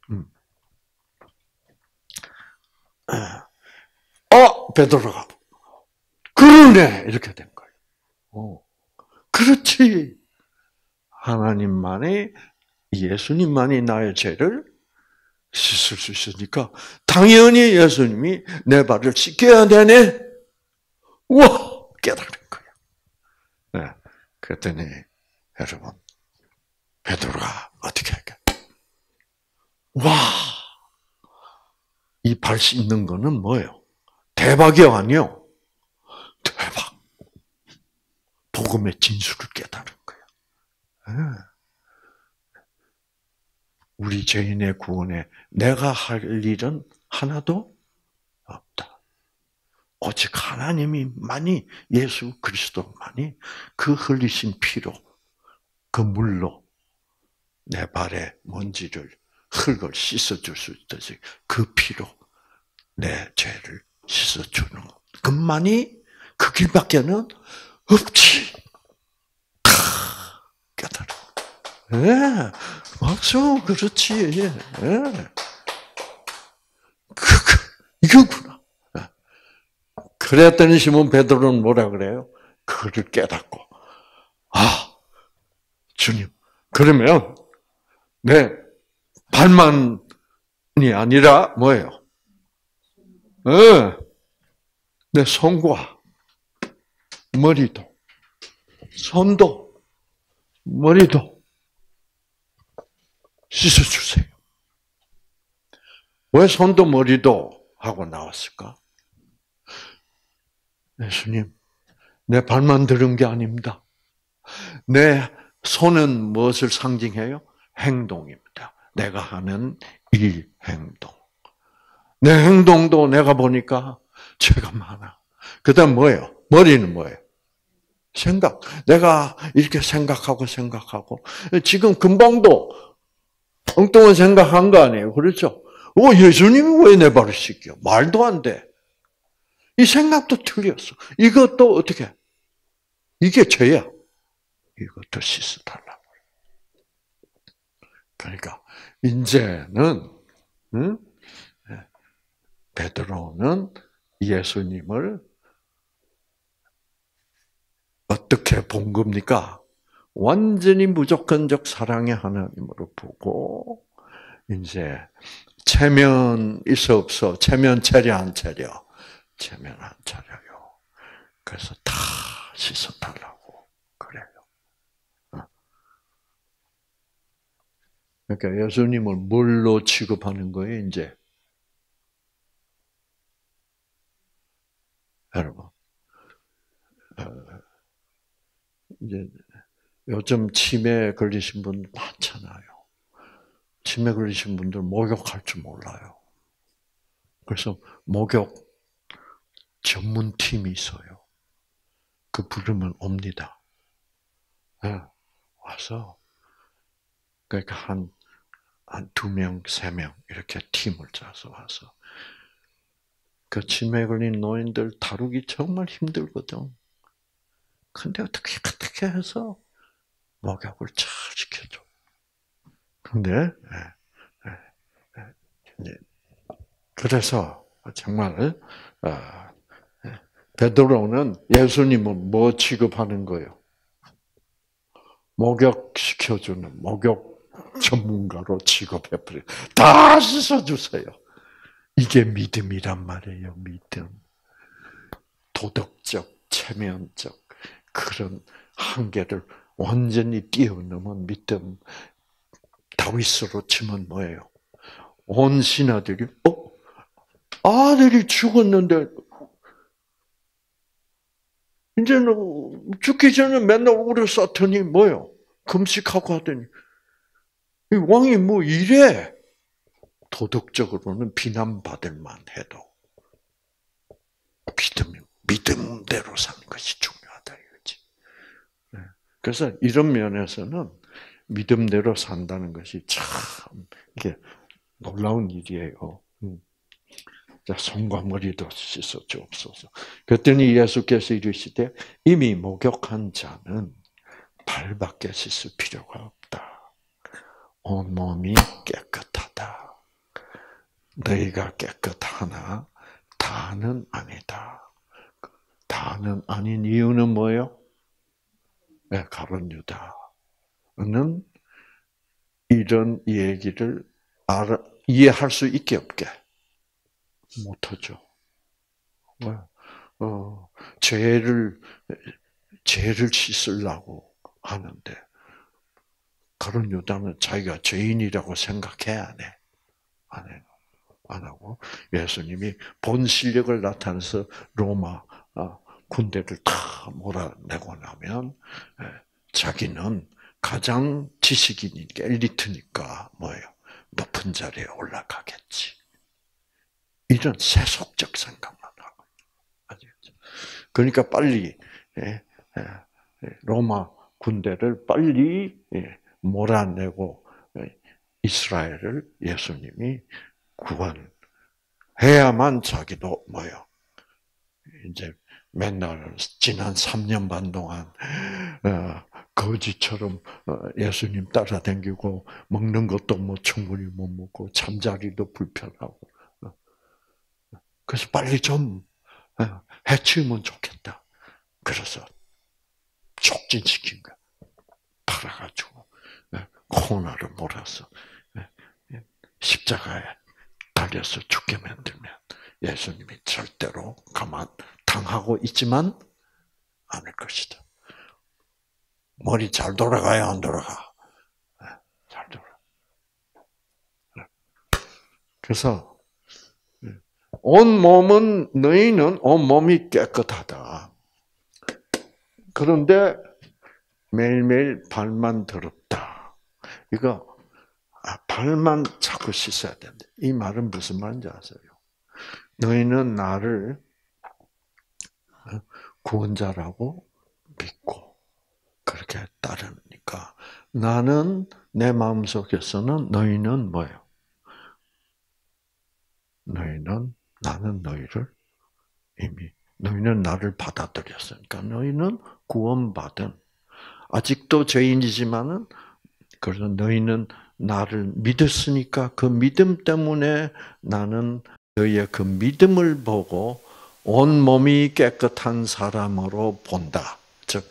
거예요. 베드로가 그러네 이렇게 된 거예요. 그렇지. 하나님만이 예수님만이 나의 죄를 씻을 수 있으니까 당연히 예수님이 내 발을 씻겨야 되네. 우와 깨달은 거예요. 네. 그랬더니 여러분 베드로가 어떻게 할까? 와, 이 발 씻는 거는 뭐예요? 대박이 아니요. 대박. 복음의 진수를 깨달은 거예요. 네. 우리 죄인의 구원에 내가 할 일은 하나도 없다. 오직 하나님이만이 예수 그리스도만이 그 흘리신 피로 그 물로 내 발에 먼지를 흙을 씻어줄 수 있듯이 그 피로 내 죄를 씻어주는 것만이 그 길밖에는 없지. 깨달아. 예, 박수, 그렇지. 예. 이거구나. 그랬더니 시몬 베드로는 뭐라 그래요? 그를 깨닫고, 주님, 그러면 내 발만이 아니라 뭐예요? 내 손과 머리도, 손도, 머리도 씻어주세요. 왜 손도 머리도 하고 나왔을까? 예수님, 내 발만 들은 게 아닙니다. 내 손은 무엇을 상징해요? 행동입니다. 내가 하는 일, 행동. 내 행동도 내가 보니까 죄가 많아. 그 다음 뭐예요? 머리는 뭐예요? 생각. 내가 이렇게 생각하고. 지금 금방도 엉뚱한 생각한 거 아니에요? 그렇죠? 예수님이 왜 내 발을 씻겨? 말도 안 돼. 이 생각도 틀렸어. 이것도 어떻게? 이게 죄야. 이것도 씻어달라고. 그러니까 이제는 베드로는 예수님을 어떻게 본 겁니까? 완전히 무조건적 사랑의 하나님으로 보고 이제 체면 있어 없어? 체면 차려 안 차려? 체면 안 차려요. 그래서 다 씻어달라고 그래요. 그러니까 예수님을 뭘로 취급하는 거예요, 이제? 여러분, 이제 요즘 치매 걸리신 분 많잖아요. 치매 걸리신 분들 목욕할 줄 몰라요. 그래서 목욕 전문팀이 있어요. 그 부르면 옵니다. 와서, 그러니까 한 2명, 3명, 이렇게 팀을 짜서 와서, 그 치매 걸린 노인들 다루기 정말 힘들거든. 근데 어떻게 해서 목욕을 잘 시켜줘. 근데, 그래서 정말 베드로는 예수님을 뭐 취급하는 거예요? 목욕시켜주는 목욕 전문가로 취급해버려요. 다 씻어주세요. 이게 믿음이란 말이에요. 믿음. 도덕적, 체면적 그런 한계를 완전히 뛰어넘은 믿음. 다윗으로 치면 뭐예요? 온 신하들이 아들이 죽었는데 이제는 죽기 전에 맨날 울었었더니 뭐요? 금식하고 하더니 이 왕이 뭐 이래? 도덕적으로는 비난받을 만해도 믿음대로 사는 것이 중요하다 이거지. 그래서 이런 면에서는 믿음대로 산다는 것이 참 이게 놀라운 일이에요. 자, 손과 머리도 씻어 주옵소서. 그랬더니 예수께서 이르시되 이미 목욕한 자는 발밖에 씻을 필요가 없다. 온 몸이 깨끗하다. 너희가 깨끗하나 다는 아니다. 다는 아닌 이유는 뭐예요? 네, 가룟 유다는 이런 얘기를 이해할 수 있게 없게 못하죠. 왜? 죄를 씻으려고 하는데 가룟 유다는 자기가 죄인이라고 생각해 안 해? 안 해요. 안 하고 예수님이 본 실력을 나타내서 로마 군대를 다 몰아내고 나면 자기는 가장 지식인이니까 엘리트니까 뭐예요? 높은 자리에 올라가겠지. 이런 세속적 생각만 하고. 아시겠죠? 그러니까 빨리 로마 군대를 빨리 몰아내고 이스라엘을 예수님이 구원해야만 자기도 뭐요? 이제 맨날 지난 3년 반 동안 거지처럼 예수님 따라다니고 먹는 것도 뭐 충분히 못 먹고 잠자리도 불편하고 그래서 빨리 좀 해치우면 좋겠다. 그래서 촉진시킨 거야. 팔아가지고 코너를 몰아서 십자가에 달려서 죽게 만들면 예수님이 절대로 당하고 있지만 않을 것이다. 머리 잘 돌아가야 안 돌아가? 잘 돌아. 그래서 너희는 온 몸이 깨끗하다. 그런데 매일매일 발만 더럽다. 이거 발만 자꾸 씻어야 된다. 이 말은 무슨 말인지 아세요? 너희는 나를 구원자라고 믿고 그렇게 따르니까 나는 내 마음속에서는 너희는 뭐예요? 나는 너희를 너희는 나를 받아들였으니까 너희는 구원받은 아직도 죄인이지만은 그래서 너희는 나를 믿었으니까 그 믿음 때문에 나는 너희의 그 믿음을 보고 온 몸이 깨끗한 사람으로 본다. 즉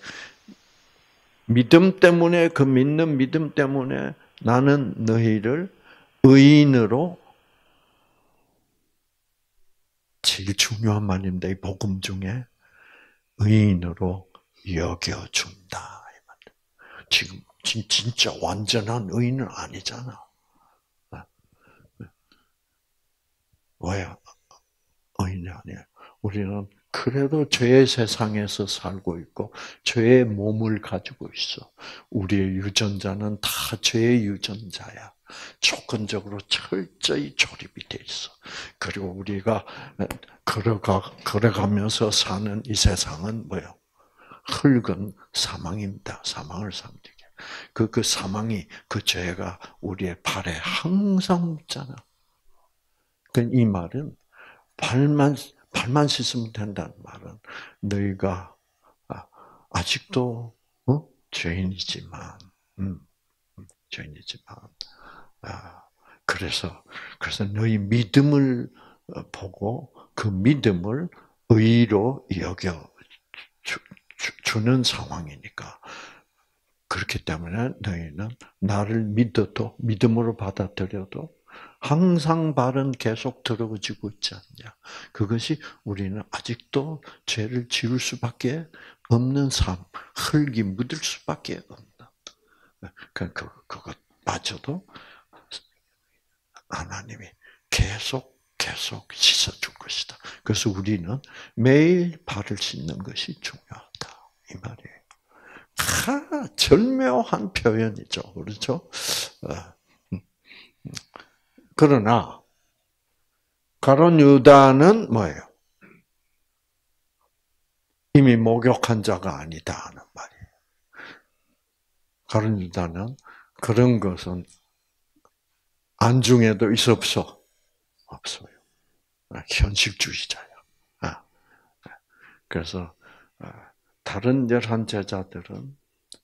믿음 때문에 믿는 믿음 때문에 나는 너희를 의인으로 제일 중요한 말입니다. 이 복음 중에 의인으로 여겨준다. 지금 진짜 완전한 의인은 아니잖아. 왜 의인이 아니에요? 우리는 그래도 죄의 세상에서 살고 있고 죄의 몸을 가지고 있어. 우리의 유전자는 다 죄의 유전자야. 조건적으로 철저히 조립이 돼 있어. 그리고 우리가 걸어가면서 사는 이 세상은 뭐예요? 흙은 사망입니다. 사망을 상징해. 그 사망이 그 죄가 우리의 발에 항상 묻잖아. 이 말은 발만 씻으면 된다는 말은 너희가 아직도 죄인이지만 그래서 너희 믿음을 보고 그 믿음을 의로 여겨 주는 상황이니까. 그렇기 때문에 너희는 나를 믿어도 믿음으로 받아들여도 항상 발은 계속 더러워지고 있지 않냐. 그것이 우리는 아직도 죄를 지을 수밖에 없는 삶, 흙이 묻을 수밖에 없는. 그것마저도 하나님이 계속 씻어줄 것이다. 그래서 우리는 매일 발을 씻는 것이 중요하다. 이 말이에요. 절묘한 표현이죠. 그렇죠? 그러나 가룟 유다는 뭐예요? 이미 목욕한 자가 아니다 하는 말이에요. 가룟 유다는 그런 것은 안중에도 있어 없어? 없어요. 현실주의자야. 그래서 다른 11 제자들은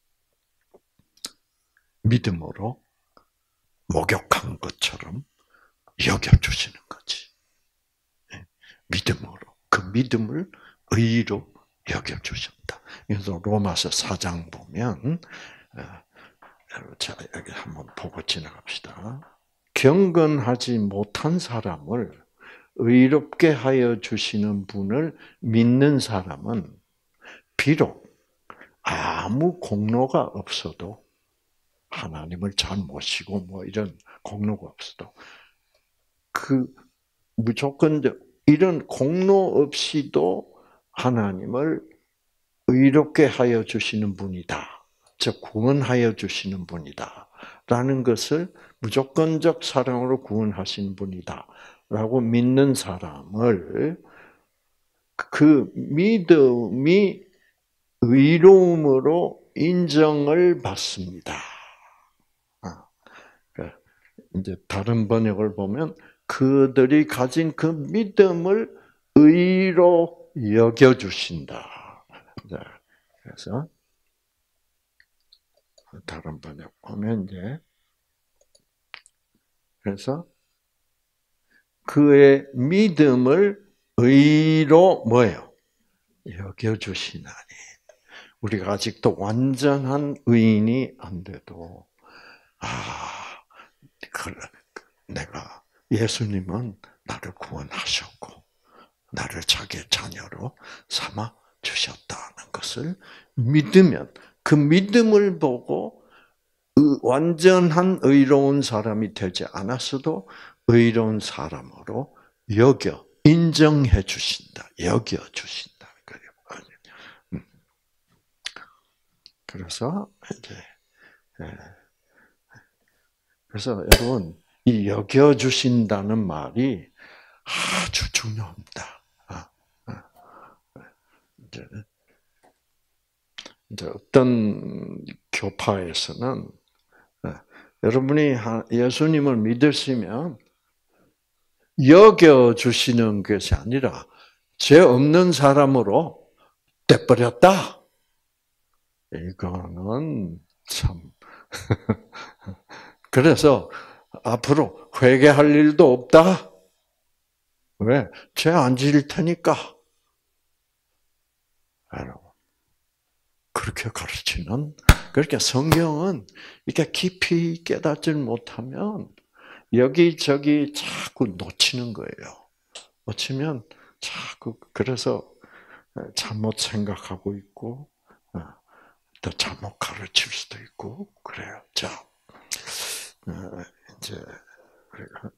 믿음으로 목욕한 것처럼 여겨주시는 거지. 믿음으로. 그 믿음을 의로 여겨주셨다. 그래서 로마서 4장 보면, 자, 여기 한번 보고 지나갑시다. 경건하지 못한 사람을 의롭게 하여 주시는 분을 믿는 사람은 비록 아무 공로가 없어도 하나님을 잘 모시고 뭐 이런 공로가 없어도 무조건 이런 공로 없이도 하나님을 의롭게 하여 주시는 분이다. 즉 구원하여 주시는 분이다. 라는 것을 무조건적 사랑으로 구원하시는 분이다. 라고 믿는 사람을 그 믿음이 의로움으로 인정을 받습니다. 이제 다른 번역을 보면 그들이 가진 그 믿음을 의로 여겨주신다. 그래서 다른 번역 보면 이제 그래서 그의 믿음을 의로 뭐예요? 여겨주시나니. 우리가 아직도 완전한 의인이 안 돼도 내가 예수님은 나를 구원하셨고 나를 자기의 자녀로 삼아 주셨다는 것을 믿으면 그 믿음을 보고 완전한 의로운 사람이 되지 않았어도 의로운 사람으로 인정해 주신다. 여겨 주신다. 그래서 이제 그래서 여러분 이 여겨 주신다는 말이 아주 중요합니다. 이제 어떤 교파에서는 여러분이 예수님을 믿으시면 여겨 주시는 것이 아니라 죄 없는 사람으로 떼버렸다. 이거는 참 그래서 앞으로 회개할 일도 없다. 왜? 죄 안 지을 테니까. 여러분, 그렇게 가르치는, 그렇게 성경은 이렇게 깊이 깨닫지 못하면 여기저기 자꾸 놓치는 거예요. 놓치면 자꾸, 그래서 잘못 생각하고 있고, 또 잘못 가르칠 수도 있고, 그래요. 자, 이제, 우리가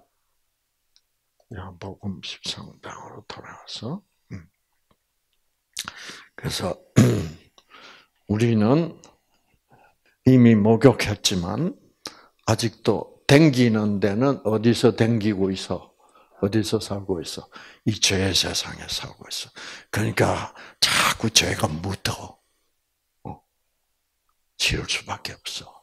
요한복음 13장으로 돌아와서 그래서 우리는 이미 목욕했지만 아직도 댕기는 데는 어디서 댕기고 있어? 어디서 살고 있어? 이 죄의 세상에 살고 있어. 그러니까 자꾸 죄가 묻어. 지을 수밖에 없어.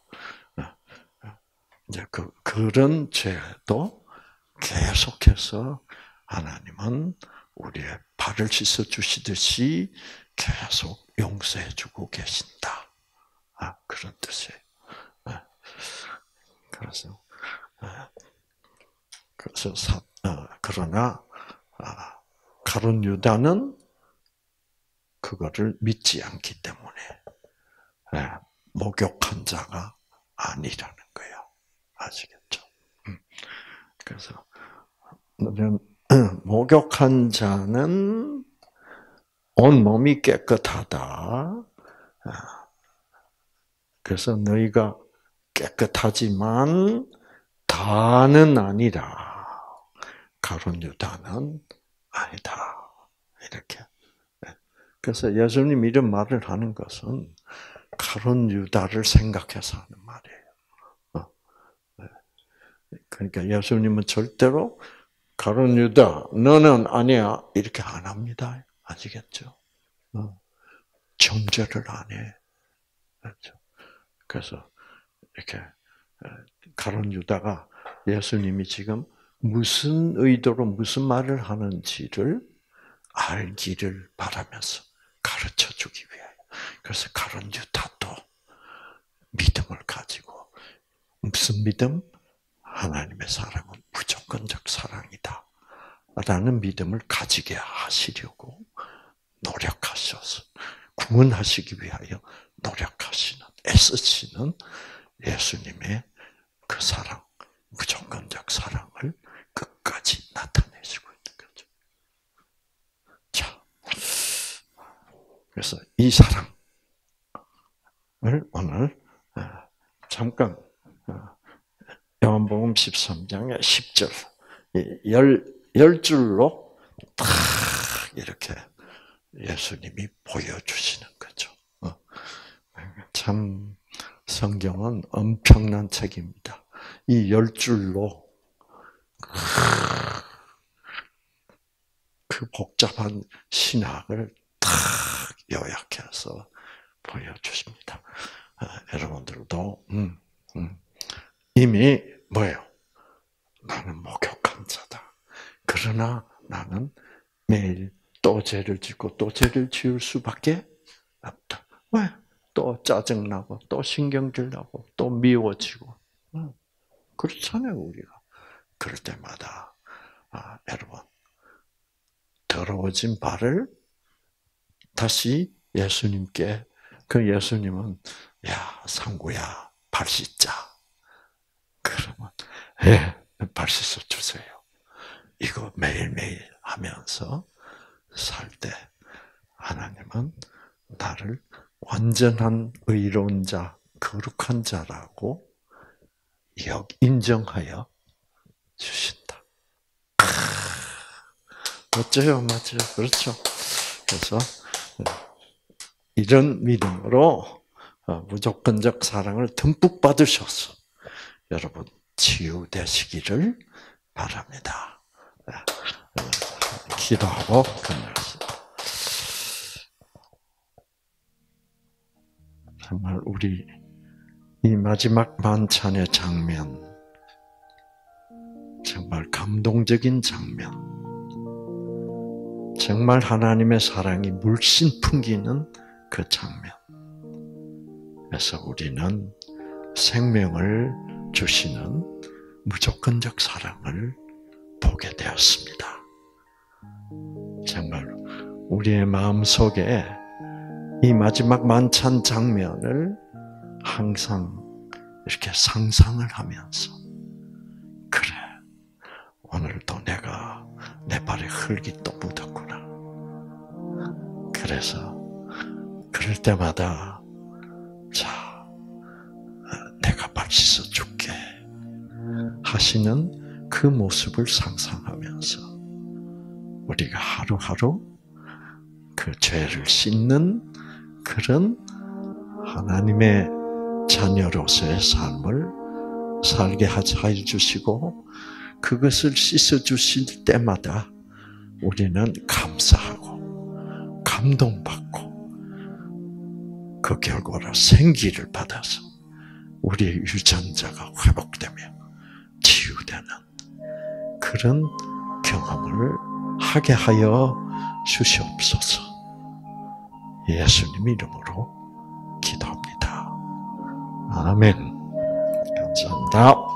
이제 그런 죄도 계속해서 하나님은 우리의 발을 씻어 주시듯이 계속 용서해 주고 계신다. 그런 뜻이에요. 그래서 그래서 그러나 가룟 유다는 그거를 믿지 않기 때문에 목욕한 자가 아니라는 거예요. 아시겠죠? 그래서 목욕한 자는 온 몸이 깨끗하다. 그래서 너희가 깨끗하지만 다는 아니라 가룟 유다는 아니다. 이렇게. 그래서 예수님 이런 말을 하는 것은 가룟 유다를 생각해서 하는 말이에요. 그러니까 예수님은 절대로 가룟 유다 너는 아니야 이렇게 안 합니다. 아시겠죠? 정죄를 안 해. 그렇죠? 그래서 이렇게 가룟 유다가 예수님이 지금 무슨 의도로 무슨 말을 하는지를 알기를 바라면서 가르쳐 주기 위하여. 그래서 가룟 유다도 믿음을 가지고 무슨 믿음? 하나님의 사랑은 무조건적 사랑이다. 라는 믿음을 가지게 하시려고 노력하셔서 구원하시기 위하여 노력하시는, 애쓰시는 예수님의 그 사랑, 무조건적 사랑을 끝까지 나타내시고 있는 거죠. 자, 그래서 이 사랑을 오늘 잠깐 요한복음 13장의 10절, 열 줄로 딱 이렇게 예수님이 보여주시는 거죠. 참 성경은 엄청난 책입니다. 이 10줄로 그 복잡한 신학을 딱 요약해서 보여주십니다. 여러분들도 이미 뭐예요? 나는 목욕한 자다. 그러나 나는 매일 또 죄를 짓고 또 죄를 지을 수밖에 없다. 왜? 또 짜증나고 또 신경질 나고 또 미워지고 그렇잖아요 우리가. 그럴 때마다 여러분 더러워진 발을 다시 예수님께, 그 예수님은 야 상구야 발 씻자. 그러면 발 씻어 주세요. 이거 매일매일 하면서 살 때 하나님은 나를 완전한 의로운 자, 거룩한 자라고 인정하여 주신다. 어째요? 맞죠? 그렇죠. 그래서 이런 믿음으로 무조건적 사랑을 듬뿍 받으셔서 여러분 치유되시기를 바랍니다. 기도하고 끝내겠습니다. 정말 우리 이 마지막 만찬의 장면, 정말 감동적인 장면, 정말 하나님의 사랑이 물씬 풍기는 그 장면. 그래서 우리는 생명을 주시는 무조건적 사랑을 보게 되었습니다. 정말 우리의 마음속에 이 마지막 만찬 장면을 항상 이렇게 상상을 하면서 그래, 오늘도 내가 내 발에 흙이 또 묻었구나. 그래서 그럴 때마다 자, 내가 발 씻어 줄게 하시는 그 모습을 상상하면서 우리가 하루하루 그 죄를 씻는 그런 하나님의 자녀로서의 삶을 살게 하여 주시고 그것을 씻어 주실 때마다 우리는 감사하고 감동받고 그 결과로 생기를 받아서 우리의 유전자가 회복되며 치유되는 그런 경험을 하게 하여 주시옵소서. 예수님 이름으로 기도합니다. 아멘. 감사합니다.